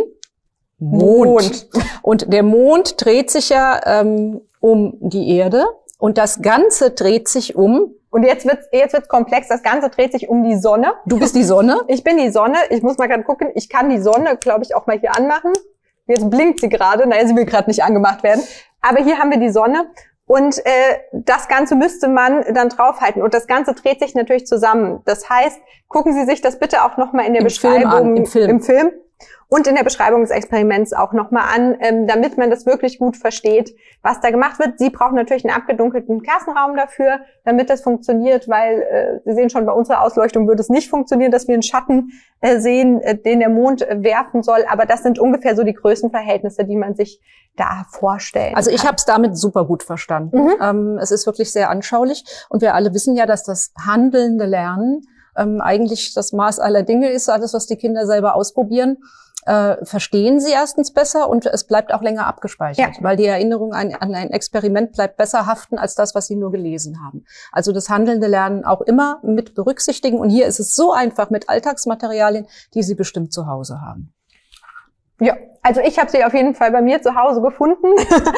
Mond. Mond. Und der Mond dreht sich ja ähm, um die Erde. Und das Ganze dreht sich um... Und jetzt wird's, jetzt wird's komplex. Das Ganze dreht sich um die Sonne. Du bist die Sonne? Ich bin die Sonne. Ich muss mal gerade gucken. Ich kann die Sonne, glaube ich, auch mal hier anmachen. Jetzt blinkt sie gerade. Naja, sie will gerade nicht angemacht werden. Aber hier haben wir die Sonne. Und äh, das Ganze müsste man dann draufhalten. Und das Ganze dreht sich natürlich zusammen. Das heißt, gucken Sie sich das bitte auch nochmal in der Im Beschreibung Film an, im Film. im Film und in der Beschreibung des Experiments auch nochmal an, ähm, damit man das wirklich gut versteht, was da gemacht wird. Sie brauchen natürlich einen abgedunkelten Klassenraum dafür, damit das funktioniert, weil äh, Sie sehen schon, bei unserer Ausleuchtung würde es nicht funktionieren, dass wir einen Schatten äh, sehen, äh, den der Mond äh, werfen soll. Aber das sind ungefähr so die Größenverhältnisse, die man sich da vorstellen Also ich habe es damit super gut verstanden. Mhm. Ähm, es ist wirklich sehr anschaulich. Und wir alle wissen ja, dass das handelnde Lernen ähm, eigentlich das Maß aller Dinge ist, alles, was die Kinder selber ausprobieren. Äh, verstehen sie erstens besser und es bleibt auch länger abgespeichert, ja. weil die Erinnerung an, an ein Experiment bleibt besser haften als das, was sie nur gelesen haben. Also das handelnde Lernen auch immer mit berücksichtigen. Und hier ist es so einfach mit Alltagsmaterialien, die sie bestimmt zu Hause haben. Ja, also ich habe sie auf jeden Fall bei mir zu Hause gefunden.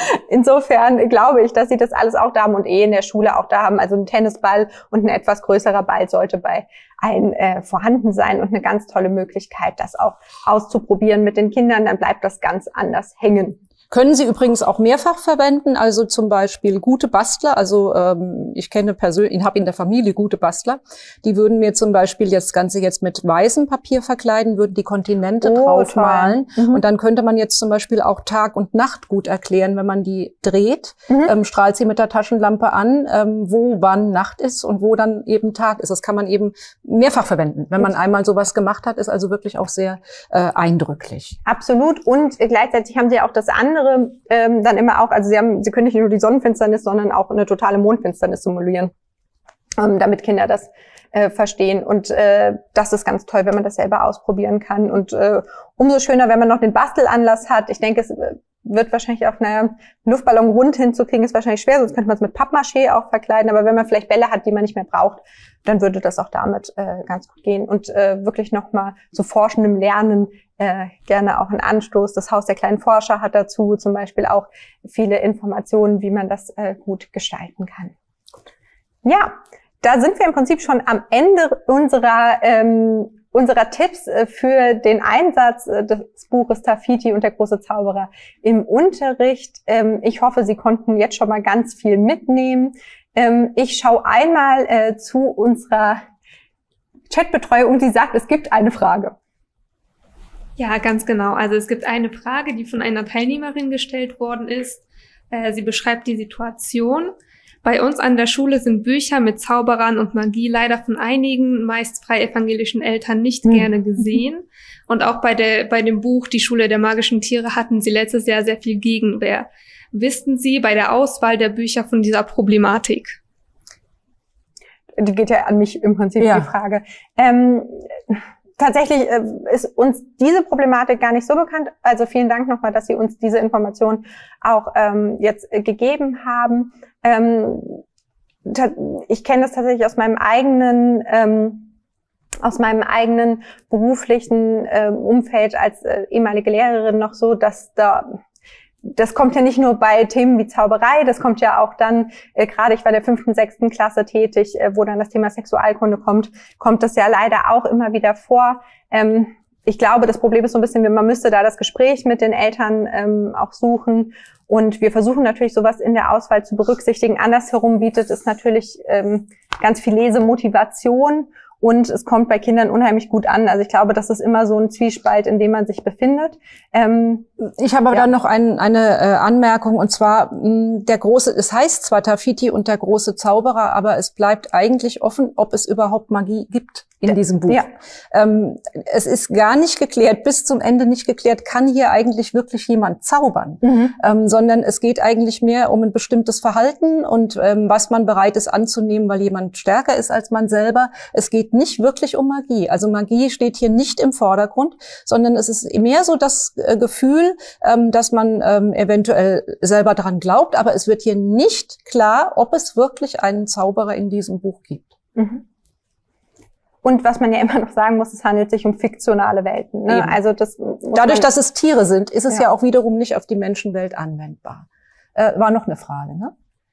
Insofern glaube ich, dass sie das alles auch da haben und eh in der Schule auch da haben. Also ein Tennisball und ein etwas größerer Ball sollte bei allen äh, vorhanden sein und eine ganz tolle Möglichkeit, das auch auszuprobieren mit den Kindern. Dann bleibt das ganz anders hängen. Können Sie übrigens auch mehrfach verwenden, also zum Beispiel gute Bastler, also ähm, ich kenne persönlich, ich habe in der Familie gute Bastler, die würden mir zum Beispiel das Ganze jetzt mit weißem Papier verkleiden, würden die Kontinente oh, draufmalen mhm. und dann könnte man jetzt zum Beispiel auch Tag und Nacht gut erklären, wenn man die dreht, mhm. ähm, strahlt sie mit der Taschenlampe an, ähm, wo wann Nacht ist und wo dann eben Tag ist. Das kann man eben mehrfach verwenden. Wenn man einmal sowas gemacht hat, ist also wirklich auch sehr äh, eindrücklich. Absolut und äh, gleichzeitig haben Sie auch das andere Ähm, dann immer auch, also sie haben, sie können nicht nur die Sonnenfinsternis, sondern auch eine totale Mondfinsternis simulieren, ähm, damit Kinder das äh, verstehen. Und äh, das ist ganz toll, wenn man das selber ausprobieren kann. Und äh, umso schöner, wenn man noch den Bastelanlass hat. Ich denke, es wird wahrscheinlich auf einer Luftballon rund hinzukriegen, ist wahrscheinlich schwer, sonst könnte man es mit Pappmaché auch verkleiden. Aber wenn man vielleicht Bälle hat, die man nicht mehr braucht, dann würde das auch damit äh, ganz gut gehen. Und äh, wirklich nochmal zu forschendem Lernen äh, gerne auch einen Anstoß. Das Haus der kleinen Forscher hat dazu zum Beispiel auch viele Informationen, wie man das äh, gut gestalten kann. Ja, da sind wir im Prinzip schon am Ende unserer ähm, unserer Tipps für den Einsatz des Buches Tafiti und der große Zauberer im Unterricht. Ich hoffe, Sie konnten jetzt schon mal ganz viel mitnehmen. Ich schaue einmal zu unserer Chatbetreuung und sie sagt, es gibt eine Frage. Ja, ganz genau. Also es gibt eine Frage, die von einer Teilnehmerin gestellt worden ist. Sie beschreibt die Situation. Bei uns an der Schule sind Bücher mit Zauberern und Magie leider von einigen, meist frei evangelischen Eltern nicht mhm. gerne gesehen. Und auch bei der, bei dem Buch Die Schule der magischen Tiere hatten sie letztes Jahr sehr viel Gegenwehr. Wissen Sie bei der Auswahl der Bücher von dieser Problematik? Die geht ja an mich im Prinzip, ja. die Frage. Ähm, Tatsächlich äh, ist uns diese Problematik gar nicht so bekannt. Also vielen Dank nochmal, dass Sie uns diese Information auch ähm, jetzt äh, gegeben haben. Ähm, ich kenne das tatsächlich aus meinem eigenen, ähm, aus meinem eigenen beruflichen äh, Umfeld als äh, ehemalige Lehrerin noch so, dass da das kommt ja nicht nur bei Themen wie Zauberei, das kommt ja auch dann, äh, gerade ich war der fünften, sechsten Klasse tätig, äh, wo dann das Thema Sexualkunde kommt, kommt das ja leider auch immer wieder vor. Ähm, ich glaube, das Problem ist so ein bisschen, man müsste da das Gespräch mit den Eltern ähm, auch suchen. Und wir versuchen natürlich sowas in der Auswahl zu berücksichtigen. Andersherum bietet es natürlich ähm, ganz viel Lesemotivation. Und es kommt bei Kindern unheimlich gut an. Also ich glaube, das ist immer so ein Zwiespalt, in dem man sich befindet. Ähm, ich habe aber ja. dann noch ein, eine äh, Anmerkung, und zwar mh, der große, es heißt zwar Tafiti und der große Zauberer, aber es bleibt eigentlich offen, ob es überhaupt Magie gibt. in diesem Buch. Ja. Ähm, es ist gar nicht geklärt, bis zum Ende nicht geklärt, kann hier eigentlich wirklich jemand zaubern, mhm. ähm, sondern es geht eigentlich mehr um ein bestimmtes Verhalten und ähm, was man bereit ist anzunehmen, weil jemand stärker ist als man selber. Es geht nicht wirklich um Magie. Also Magie steht hier nicht im Vordergrund, sondern es ist mehr so das äh, Gefühl, ähm, dass man ähm, eventuell selber daran glaubt, aber es wird hier nicht klar, ob es wirklich einen Zauberer in diesem Buch gibt. Mhm. Und was man ja immer noch sagen muss, es handelt sich um fiktionale Welten. Ne? Also das Dadurch, dass es Tiere sind, ist es ja. ja auch wiederum nicht auf die Menschenwelt anwendbar. Äh, war noch eine Frage, ne?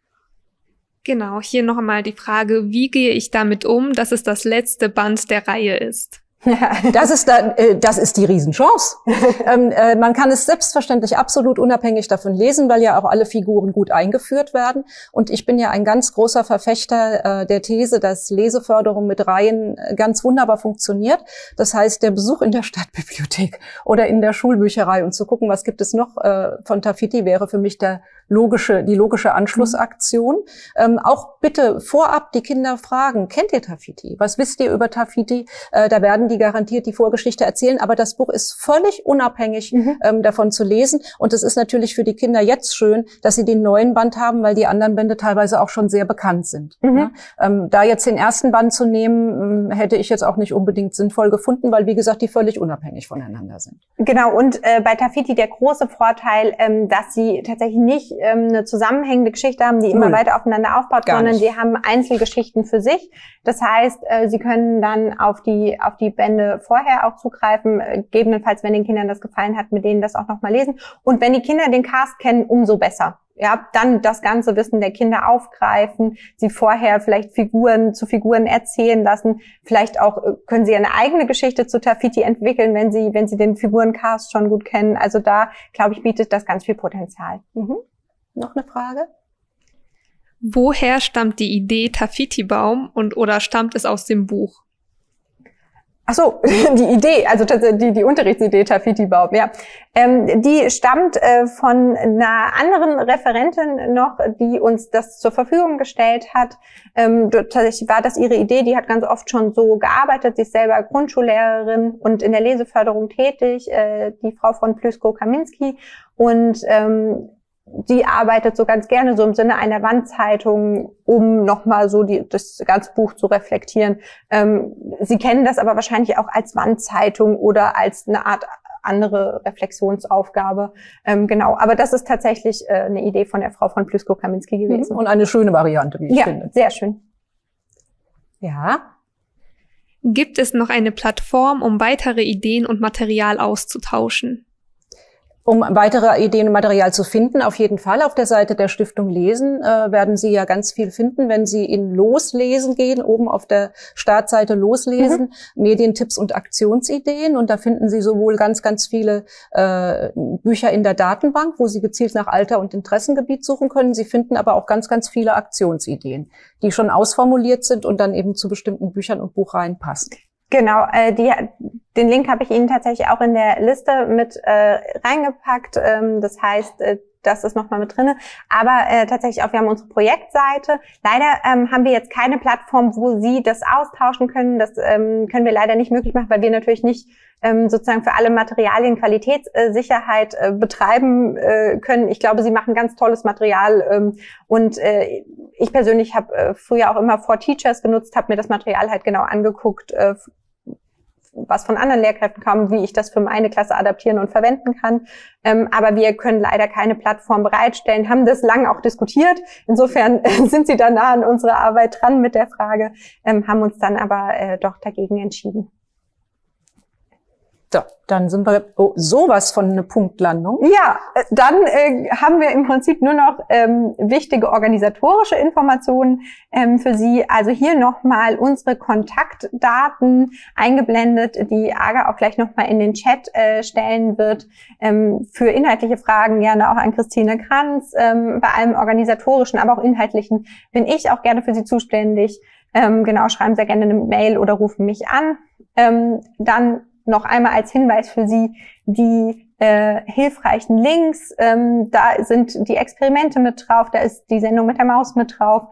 Genau, hier noch einmal die Frage, wie gehe ich damit um, dass es das letzte Band der Reihe ist? Das ist da, äh, das ist die Riesenchance. ähm, äh, man kann es selbstverständlich absolut unabhängig davon lesen, weil ja auch alle Figuren gut eingeführt werden. Und ich bin ja ein ganz großer Verfechter äh, der These, dass Leseförderung mit Reihen ganz wunderbar funktioniert. Das heißt, der Besuch in der Stadtbibliothek oder in der Schulbücherei und zu gucken, was gibt es noch äh, von Tafiti, wäre für mich der logische, die logische Anschlussaktion. Mhm. Ähm, auch bitte vorab die Kinder fragen, kennt ihr Tafiti? Was wisst ihr über Tafiti? Äh, da werden die garantiert die Vorgeschichte erzählen, aber das Buch ist völlig unabhängig mhm. ähm, davon zu lesen. Und es ist natürlich für die Kinder jetzt schön, dass sie den neuen Band haben, weil die anderen Bände teilweise auch schon sehr bekannt sind. Mhm. Ja? Ähm, da jetzt den ersten Band zu nehmen, hätte ich jetzt auch nicht unbedingt sinnvoll gefunden, weil, wie gesagt, die völlig unabhängig voneinander sind. Genau, und äh, bei Tafiti der große Vorteil, ähm, dass sie tatsächlich nicht ähm, eine zusammenhängende Geschichte haben, die immer Null. weiter aufeinander aufbaut, Gar sondern nicht. sie haben Einzelgeschichten für sich. Das heißt, äh, sie können dann auf die auf die Bände vorher auch zugreifen, äh, gegebenenfalls, wenn den Kindern das gefallen hat, mit denen das auch nochmal lesen. Und wenn die Kinder den Cast kennen, umso besser. Ja, dann das ganze Wissen der Kinder aufgreifen, sie vorher vielleicht Figuren zu Figuren erzählen lassen. Vielleicht auch äh, können sie eine eigene Geschichte zu Tafiti entwickeln, wenn sie wenn sie den Figurencast schon gut kennen. Also da, glaube ich, bietet das ganz viel Potenzial. Mhm. Noch eine Frage? Woher stammt die Idee Tafiti-Baum und oder stammt es aus dem Buch? Ach so, die Idee, also die, die Unterrichtsidee Tafiti-Baum, ja. Ähm, die stammt äh, von einer anderen Referentin noch, die uns das zur Verfügung gestellt hat. Ähm, tatsächlich war das ihre Idee, die hat ganz oft schon so gearbeitet. Sie ist selber Grundschullehrerin und in der Leseförderung tätig, äh, die Frau von Plüsko-Kaminski. Und ähm, die arbeitet so ganz gerne so im Sinne einer Wandzeitung, um nochmal so die, das ganze Buch zu reflektieren. Ähm, Sie kennen das aber wahrscheinlich auch als Wandzeitung oder als eine Art andere Reflexionsaufgabe. Ähm, genau, aber das ist tatsächlich äh, eine Idee von der Frau von Plüsko-Kaminski gewesen. Und eine schöne Variante, wie ich ja, finde. Ja, sehr schön. Ja. Gibt es noch eine Plattform, um weitere Ideen und Material auszutauschen? Um weitere Ideen und Material zu finden, auf jeden Fall auf der Seite der Stiftung Lesen äh, werden Sie ja ganz viel finden, wenn Sie in Loslesen gehen, oben auf der Startseite Loslesen, mhm. Medientipps und Aktionsideen. Und da finden Sie sowohl ganz, ganz viele äh, Bücher in der Datenbank, wo Sie gezielt nach Alter und Interessengebiet suchen können. Sie finden aber auch ganz, ganz viele Aktionsideen, die schon ausformuliert sind und dann eben zu bestimmten Büchern und Buchreihen passen. Genau, äh, die, den Link habe ich Ihnen tatsächlich auch in der Liste mit äh, reingepackt. Ähm, das heißt, äh, das ist nochmal mit drinne. Aber äh, tatsächlich auch, wir haben unsere Projektseite. Leider ähm, haben wir jetzt keine Plattform, wo Sie das austauschen können. Das ähm, können wir leider nicht möglich machen, weil wir natürlich nicht ähm, sozusagen für alle Materialien Qualitätssicherheit äh, betreiben äh, können. Ich glaube, Sie machen ganz tolles Material. Ähm, und äh, ich persönlich habe äh, früher auch immer For Teachers genutzt, habe mir das Material halt genau angeguckt, äh, was von anderen Lehrkräften kam, wie ich das für meine Klasse adaptieren und verwenden kann. Ähm, aber wir können leider keine Plattform bereitstellen, haben das lange auch diskutiert. Insofern äh, sind Sie da nah an unserer Arbeit dran mit der Frage, ähm, haben uns dann aber äh, doch dagegen entschieden. So, dann sind wir oh, sowas von eine Punktlandung. Ja, dann äh, haben wir im Prinzip nur noch ähm, wichtige organisatorische Informationen ähm, für Sie. Also hier nochmal unsere Kontaktdaten eingeblendet, die Aga auch gleich nochmal in den Chat äh, stellen wird. Ähm, für inhaltliche Fragen gerne auch an Christine Kranz. Ähm, bei allem organisatorischen, aber auch inhaltlichen bin ich auch gerne für Sie zuständig. Ähm, genau, schreiben Sie gerne eine Mail oder rufen mich an. Ähm, dann noch einmal als Hinweis für Sie die äh, hilfreichen Links. Ähm, da sind die Experimente mit drauf, da ist die Sendung mit der Maus mit drauf.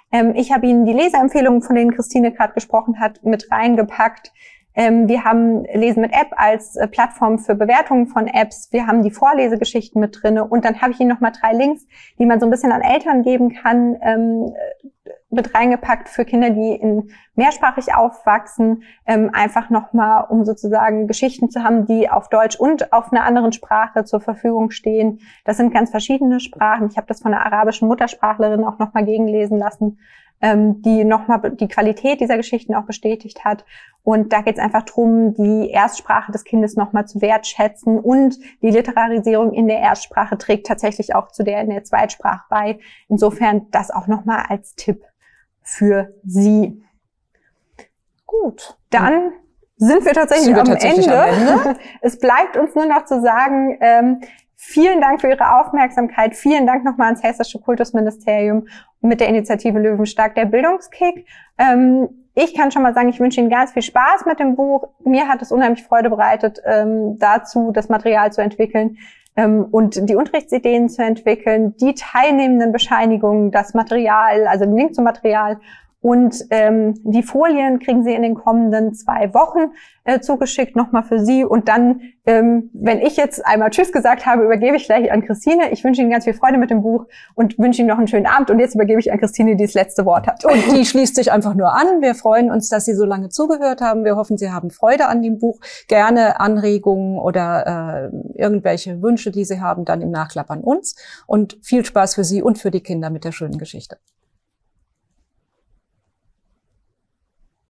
Ähm, ich habe Ihnen die Leseempfehlungen, von denen Christine gerade gesprochen hat, mit reingepackt. Ähm, wir haben Lesen mit App als äh, Plattform für Bewertungen von Apps. Wir haben die Vorlesegeschichten mit drinne. Und dann habe ich Ihnen nochmal drei Links, die man so ein bisschen an Eltern geben kann, ähm, mit reingepackt für Kinder, die in mehrsprachig aufwachsen. Ähm, einfach nochmal, um sozusagen Geschichten zu haben, die auf Deutsch und auf einer anderen Sprache zur Verfügung stehen. Das sind ganz verschiedene Sprachen. Ich habe das von einer arabischen Muttersprachlerin auch nochmal gegenlesen lassen, die nochmal die Qualität dieser Geschichten auch bestätigt hat. Und da geht es einfach drum, die Erstsprache des Kindes nochmal zu wertschätzen. Und die Literarisierung in der Erstsprache trägt tatsächlich auch zu der in der Zweitsprache bei. Insofern das auch nochmal als Tipp für Sie. Gut, dann sind wir tatsächlich, sind wir am, tatsächlich Ende. am Ende. Es bleibt uns nur noch zu sagen, ähm, vielen Dank für Ihre Aufmerksamkeit. Vielen Dank nochmal ans Hessische Kultusministerium mit der Initiative Löwenstark, der Bildungskick. Ähm, ich kann schon mal sagen, ich wünsche Ihnen ganz viel Spaß mit dem Buch. Mir hat es unheimlich Freude bereitet, ähm, dazu das Material zu entwickeln ähm, und die Unterrichtsideen zu entwickeln, die teilnehmenden Bescheinigungen, das Material, also den Link zum Material. Und ähm, die Folien kriegen Sie in den kommenden zwei Wochen äh, zugeschickt, nochmal für Sie. Und dann, ähm, wenn ich jetzt einmal Tschüss gesagt habe, übergebe ich gleich an Christine. Ich wünsche Ihnen ganz viel Freude mit dem Buch und wünsche Ihnen noch einen schönen Abend. Und jetzt übergebe ich an Christine, die das letzte Wort hat. Und die schließt sich einfach nur an. Wir freuen uns, dass Sie so lange zugehört haben. Wir hoffen, Sie haben Freude an dem Buch. Gerne Anregungen oder äh, irgendwelche Wünsche, die Sie haben, dann im Nachklapp an uns. Und viel Spaß für Sie und für die Kinder mit der schönen Geschichte.